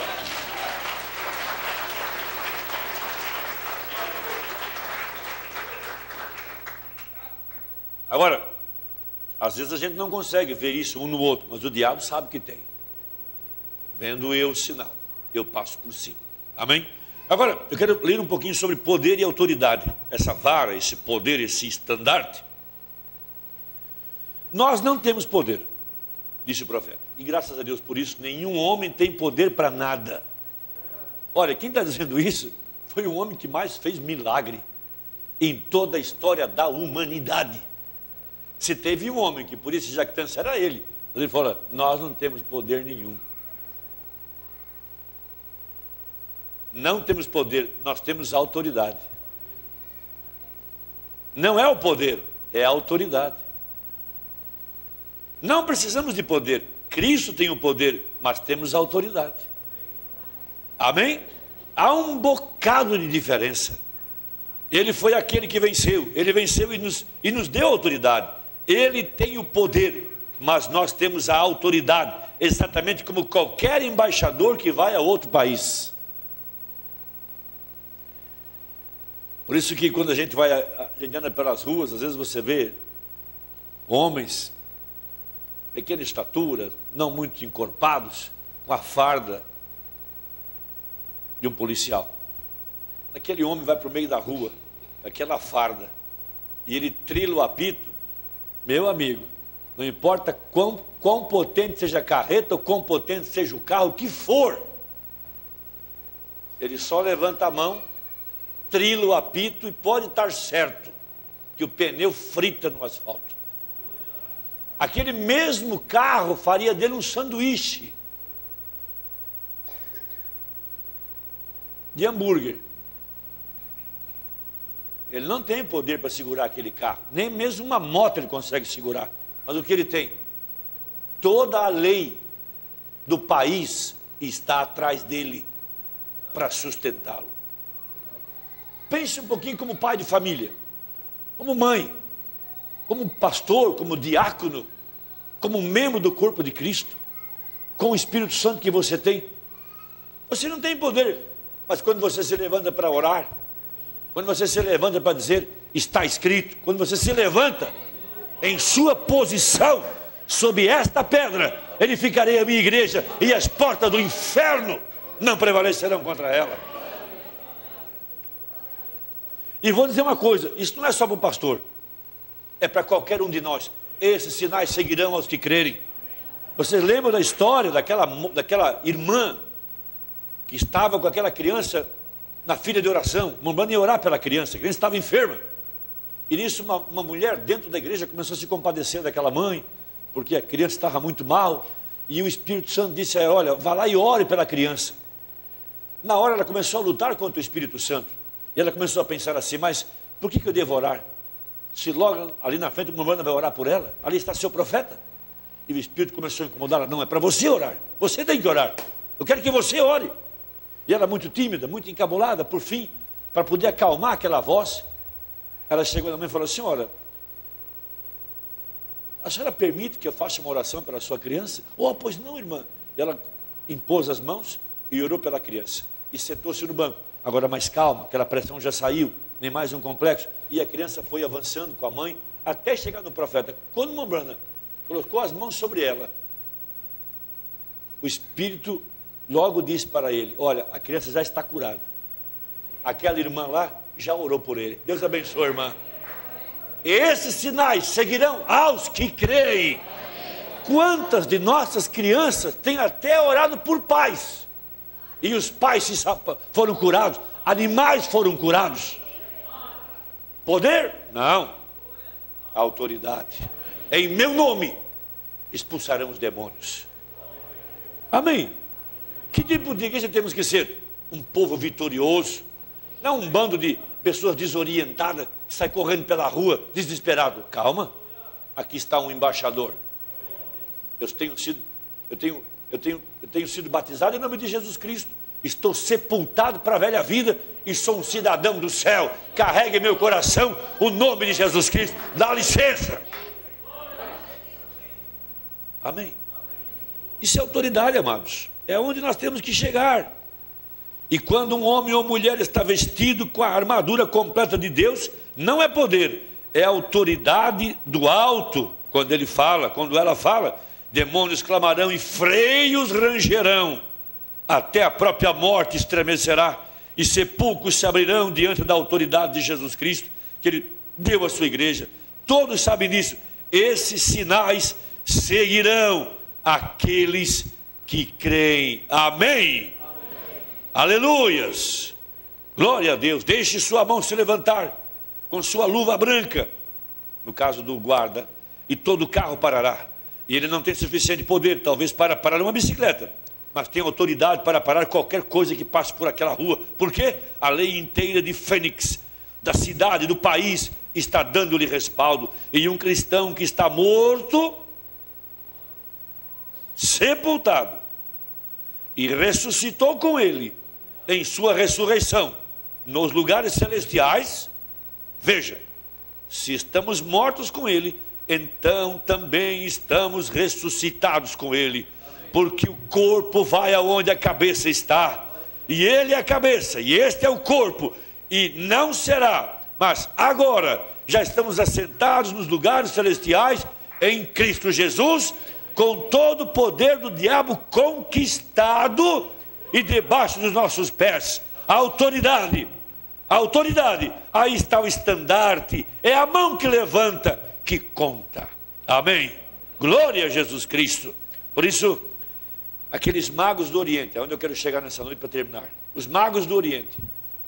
Speaker 6: Agora, às vezes a gente não consegue ver isso um no outro, mas o diabo sabe que tem. Vendo eu o sinal, eu passo por cima. Amém? Agora, eu quero ler um pouquinho sobre poder e autoridade. Essa vara, esse poder, esse estandarte. Nós não temos poder, disse o profeta. E graças a Deus por isso, nenhum homem tem poder para nada. Olha, quem está dizendo isso foi o homem que mais fez milagre em toda a história da humanidade. Se teve um homem que por isso jactância era ele. Ele falou: nós não temos poder nenhum. Não temos poder, nós temos autoridade. Não é o poder, é a autoridade. Não precisamos de poder. Cristo tem o poder, mas temos a autoridade. Amém? Há um bocado de diferença. Ele foi aquele que venceu. Ele venceu e nos deu autoridade. Ele tem o poder, mas nós temos a autoridade, exatamente como qualquer embaixador que vai a outro país. Por isso que quando a gente anda pelas ruas, às vezes você vê homens, pequena estatura, não muito encorpados, com a farda de um policial. Aquele homem vai para o meio da rua, aquela farda, e ele trila o apito. Meu amigo, não importa quão potente seja a carreta, ou quão potente seja o carro, o que for, ele só levanta a mão, trila o apito e pode estar certo que o pneu frita no asfalto. Aquele mesmo carro faria dele um sanduíche de hambúrguer. Ele não tem poder para segurar aquele carro, nem mesmo uma moto ele consegue segurar. Mas o que ele tem? Toda a lei do país está atrás dele para sustentá-lo. Pense um pouquinho como pai de família, como mãe, como pastor, como diácono, como membro do corpo de Cristo, com o Espírito Santo que você tem. Você não tem poder, mas quando você se levanta para orar, quando você se levanta para dizer, está escrito, quando você se levanta em sua posição Sob esta pedra edificarei a minha igreja, e as portas do inferno não prevalecerão contra ela. E vou dizer uma coisa, isso não é só para o pastor, é para qualquer um de nós. Esses sinais seguirão aos que crerem. Vocês lembram da história daquela irmã que estava com aquela criança na fila de oração, mandando ir orar pela criança? A criança estava enferma. E nisso uma mulher dentro da igreja começou a se compadecer daquela mãe, porque a criança estava muito mal. E o Espírito Santo disse a ela: olha, vá lá e ore pela criança. Na hora ela começou a lutar contra o Espírito Santo. E ela começou a pensar assim: mas por que eu devo orar? Se logo ali na frente uma irmã vai orar por ela, ali está seu profeta. E o Espírito começou a incomodá-la: não, é para você orar, você tem que orar, eu quero que você ore. E ela, muito tímida, muito encabulada, por fim, para poder acalmar aquela voz, ela chegou na mãe e falou: senhora, a senhora permite que eu faça uma oração pela sua criança? Oh, pois não, irmã. E ela impôs as mãos e orou pela criança, e sentou-se no banco. Agora mais calma, aquela pressão já saiu, nem mais um complexo. E a criança foi avançando com a mãe, até chegar no profeta. Quando Mombrana colocou as mãos sobre ela, o Espírito logo disse para ele: olha, a criança já está curada. Aquela irmã lá já orou por ele. Deus abençoe, irmã. Esses sinais seguirão aos que creem. Quantas de nossas crianças têm até orado por pais, e os pais foram curados, animais foram curados. Poder? Não. Autoridade. Em meu nome expulsarão os demônios. Amém. Que tipo de igreja temos que ser? Um povo vitorioso, não um bando de pessoas desorientadas que saem correndo pela rua desesperado. Calma, aqui está um embaixador. Eu tenho sido batizado em nome de Jesus Cristo. Estou sepultado para a velha vida e sou um cidadão do céu. Carregue em meu coração o nome de Jesus Cristo. Dá licença. Amém. Isso é autoridade, amados. É onde nós temos que chegar. E quando um homem ou mulher está vestido com a armadura completa de Deus, não é poder, é autoridade do alto. Quando ele fala, quando ela fala, demônios clamarão e freios rangerão, até a própria morte estremecerá, e sepulcros se abrirão diante da autoridade de Jesus Cristo, que ele deu à sua igreja. Todos sabem disso. Esses sinais seguirão aqueles que creem. Amém? Aleluias, glória a Deus. Deixe sua mão se levantar com sua luva branca, no caso do guarda, e todo o carro parará. E ele não tem suficiente poder, talvez, para parar uma bicicleta, mas tem autoridade para parar qualquer coisa que passe por aquela rua. Por quê? A lei inteira de Fênix, da cidade, do país, está dando-lhe respaldo. E um cristão que está morto, sepultado, e ressuscitou com ele em sua ressurreição nos lugares celestiais. Veja, se estamos mortos com ele, então também estamos ressuscitados com ele, porque o corpo vai aonde a cabeça está, e ele é a cabeça, e este é o corpo, e não será, mas agora já estamos assentados nos lugares celestiais em Cristo Jesus, com todo o poder do diabo conquistado e debaixo dos nossos pés. A autoridade, aí está o estandarte, é a mão que levanta, que conta. Amém? Glória a Jesus Cristo. Por isso, aqueles magos do Oriente, aonde eu quero chegar nessa noite para terminar, os magos do Oriente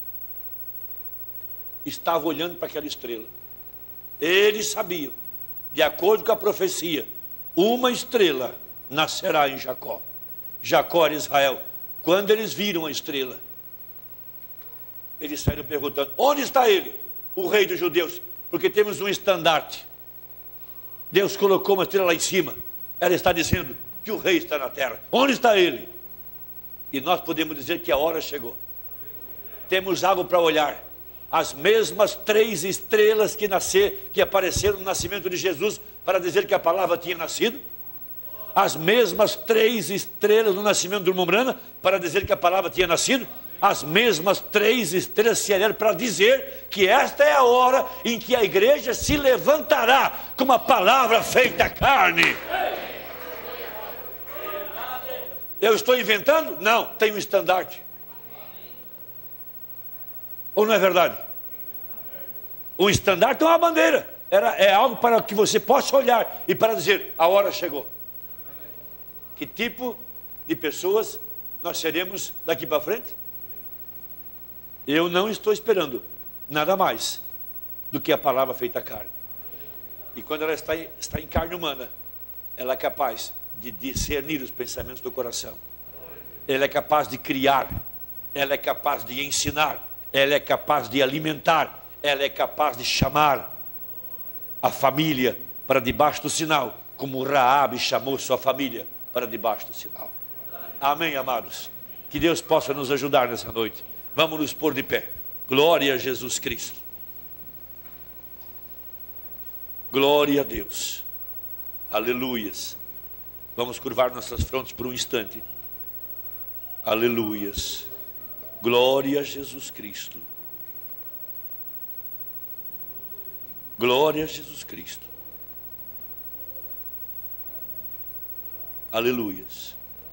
Speaker 6: estavam olhando para aquela estrela. Eles sabiam, de acordo com a profecia, uma estrela nascerá em Jacó. Jacó era Israel. Quando eles viram a estrela, eles saíram perguntando: onde está ele, o rei dos judeus? Porque temos um estandarte. Deus colocou uma estrela lá em cima. Ela está dizendo que o rei está na terra. Onde está ele? E nós podemos dizer que a hora chegou. Temos algo para olhar. As mesmas 3 estrelas que apareceram no nascimento de Jesus, para dizer que a palavra tinha nascido. As mesmas 3 estrelas no nascimento do Mombrana, para dizer que a palavra tinha nascido. As mesmas 3 estrelas se ergueram para dizer que esta é a hora em que a igreja se levantará com uma palavra feita carne. Eu estou inventando? Não, tem um estandarte. Ou não é verdade? Um estandarte é uma bandeira. É algo para que você possa olhar e para dizer, a hora chegou. Que tipo de pessoas nós seremos daqui para frente? Eu não estou esperando nada mais do que a palavra feita carne. E quando ela está em carne humana, ela é capaz de discernir os pensamentos do coração. Ela é capaz de criar. Ela é capaz de ensinar. Ela é capaz de alimentar. Ela é capaz de chamar a família para debaixo do sinal, como Raabe chamou sua família para debaixo do sinal. Amém, amados? Que Deus possa nos ajudar nessa noite. Vamos nos pôr de pé. Glória a Jesus Cristo. Glória a Deus. Aleluias. Vamos curvar nossas frontes por um instante. Aleluias. Glória a Jesus Cristo. Glória a Jesus Cristo. Aleluias.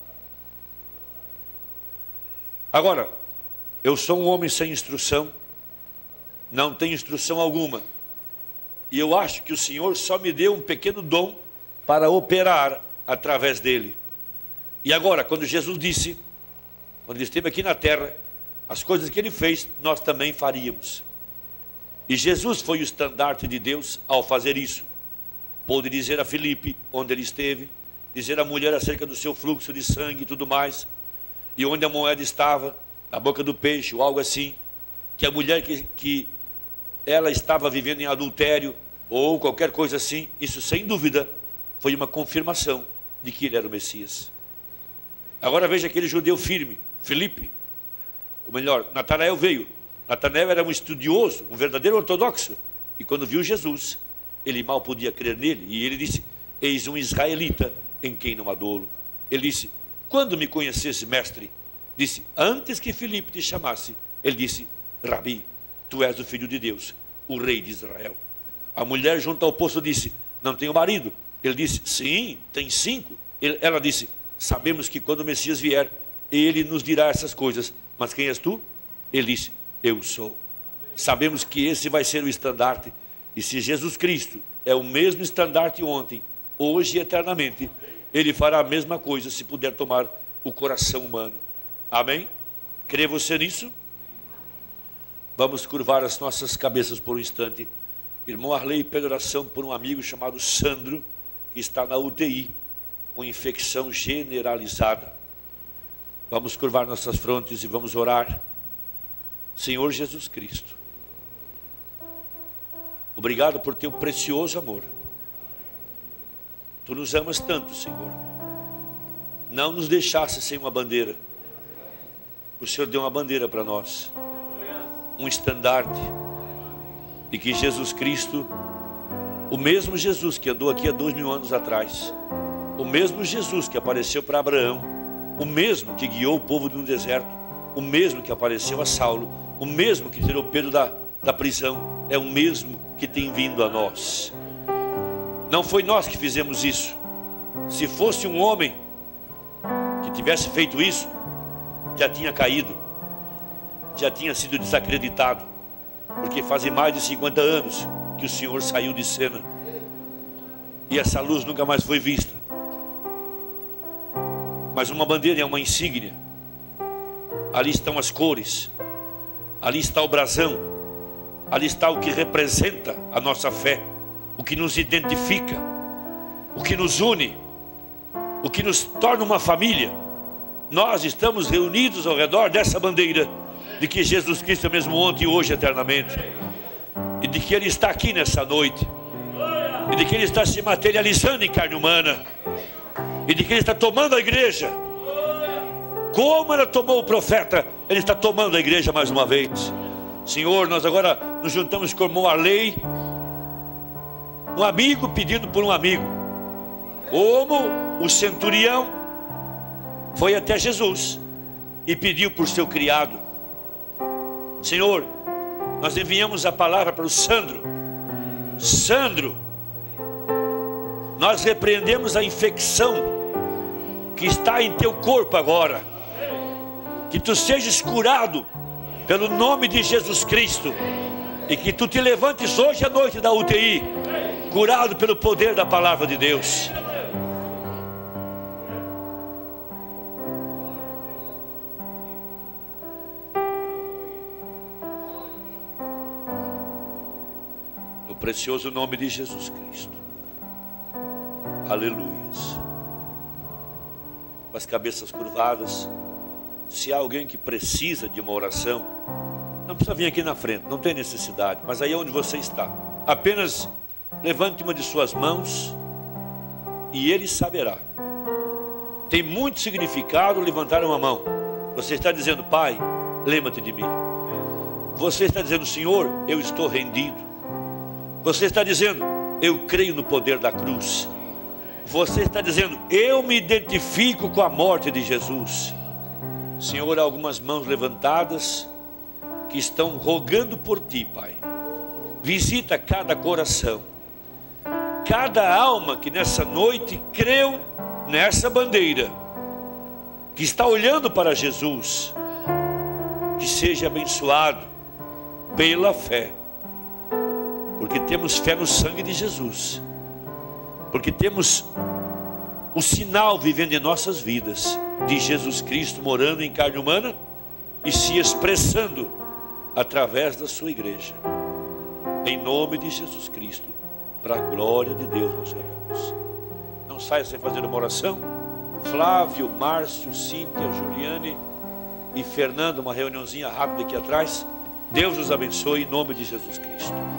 Speaker 6: Agora, eu sou um homem sem instrução, não tenho instrução alguma, e eu acho que o Senhor só me deu um pequeno dom para operar através dele. E agora, quando Jesus disse, quando ele esteve aqui na terra, as coisas que ele fez, nós também faríamos. E Jesus foi o estandarte de Deus ao fazer isso. Pôde dizer a Filipe, onde ele esteve, dizer à mulher acerca do seu fluxo de sangue e tudo mais, e onde a moeda estava, na boca do peixe, ou algo assim, que a mulher que ela estava vivendo em adultério, ou qualquer coisa assim, isso sem dúvida foi uma confirmação de que ele era o Messias. Agora veja aquele judeu firme, Filipe, ou melhor, Natanael veio. Natanael era um estudioso, um verdadeiro ortodoxo, e quando viu Jesus, ele mal podia crer nele, e ele disse, eis um israelita em quem não há dolo. Ele disse, quando me conhecesse, mestre? Disse, antes que Filipe te chamasse. Ele disse, Rabi, tu és o filho de Deus, o rei de Israel. A mulher junto ao poço disse, não tenho marido. Ele disse, sim, tem 5. Ela disse, sabemos que quando o Messias vier, ele nos dirá essas coisas, mas quem és tu? Ele disse, eu sou. Sabemos que esse vai ser o estandarte, e se Jesus Cristo é o mesmo estandarte ontem, hoje e eternamente, ele fará a mesma coisa se puder tomar o coração humano. Amém? Crê você nisso? Vamos curvar as nossas cabeças por um instante. Irmão Arley, pede oração por um amigo chamado Sandro, que está na UTI, com infecção generalizada. Vamos curvar nossas frontes e vamos orar. Senhor Jesus Cristo, obrigado por teu precioso amor. Tu nos amas tanto, Senhor. Não nos deixasse sem uma bandeira. O Senhor deu uma bandeira para nós, um estandarte, e que Jesus Cristo, o mesmo Jesus que andou aqui há 2000 anos atrás, o mesmo Jesus que apareceu para Abraão, o mesmo que guiou o povo no deserto, o mesmo que apareceu a Saulo, o mesmo que tirou Pedro da prisão, é o mesmo que tem vindo a nós. Não foi nós que fizemos isso. Se fosse um homem que tivesse feito isso, já tinha caído, já tinha sido desacreditado, porque fazem mais de 50 anos que o Senhor saiu de cena, e essa luz nunca mais foi vista. Mas uma bandeira é uma insígnia, ali estão as cores, ali está o brasão, ali está o que representa a nossa fé, o que nos identifica, o que nos une, o que nos torna uma família. Nós estamos reunidos ao redor dessa bandeira, de que Jesus Cristo é mesmo ontem e hoje eternamente, e de que Ele está aqui nessa noite, e de que Ele está se materializando em carne humana, e de que Ele está tomando a igreja, como Ele tomou o profeta, Ele está tomando a igreja mais uma vez. Senhor, nós agora nos juntamos com o irmão Arley, um amigo pedindo por um amigo, como o centurião foi até Jesus e pediu por seu criado. Senhor, nós enviamos a palavra para o Sandro. Sandro, nós repreendemos a infecção que está em teu corpo agora. Que tu sejas curado pelo nome de Jesus Cristo. E que tu te levantes hoje à noite da UTI, curado pelo poder da palavra de Deus. No precioso nome de Jesus Cristo. Aleluias. Com as cabeças curvadas. Se há alguém que precisa de uma oração, não precisa vir aqui na frente, não tem necessidade, mas aí é onde você está. Apenas levante uma de suas mãos e ele saberá. Tem muito significado levantar uma mão. Você está dizendo: Pai, lembra-te de mim. Você está dizendo: Senhor, eu estou rendido. Você está dizendo: eu creio no poder da cruz. Você está dizendo: eu me identifico com a morte de Jesus. Senhor, há algumas mãos levantadas que estão rogando por ti, Pai. Visita cada coração, cada alma que nessa noite creu nessa bandeira, que está olhando para Jesus, que seja abençoado pela fé, porque temos fé no sangue de Jesus, porque temos o sinal vivendo em nossas vidas, de Jesus Cristo morando em carne humana e se expressando através da sua igreja. Em nome de Jesus Cristo, para a glória de Deus nós oramos. Não saia sem fazer uma oração. Flávio, Márcio, Cíntia, Juliane e Fernando, uma reuniãozinha rápida aqui atrás. Deus os abençoe em nome de Jesus Cristo.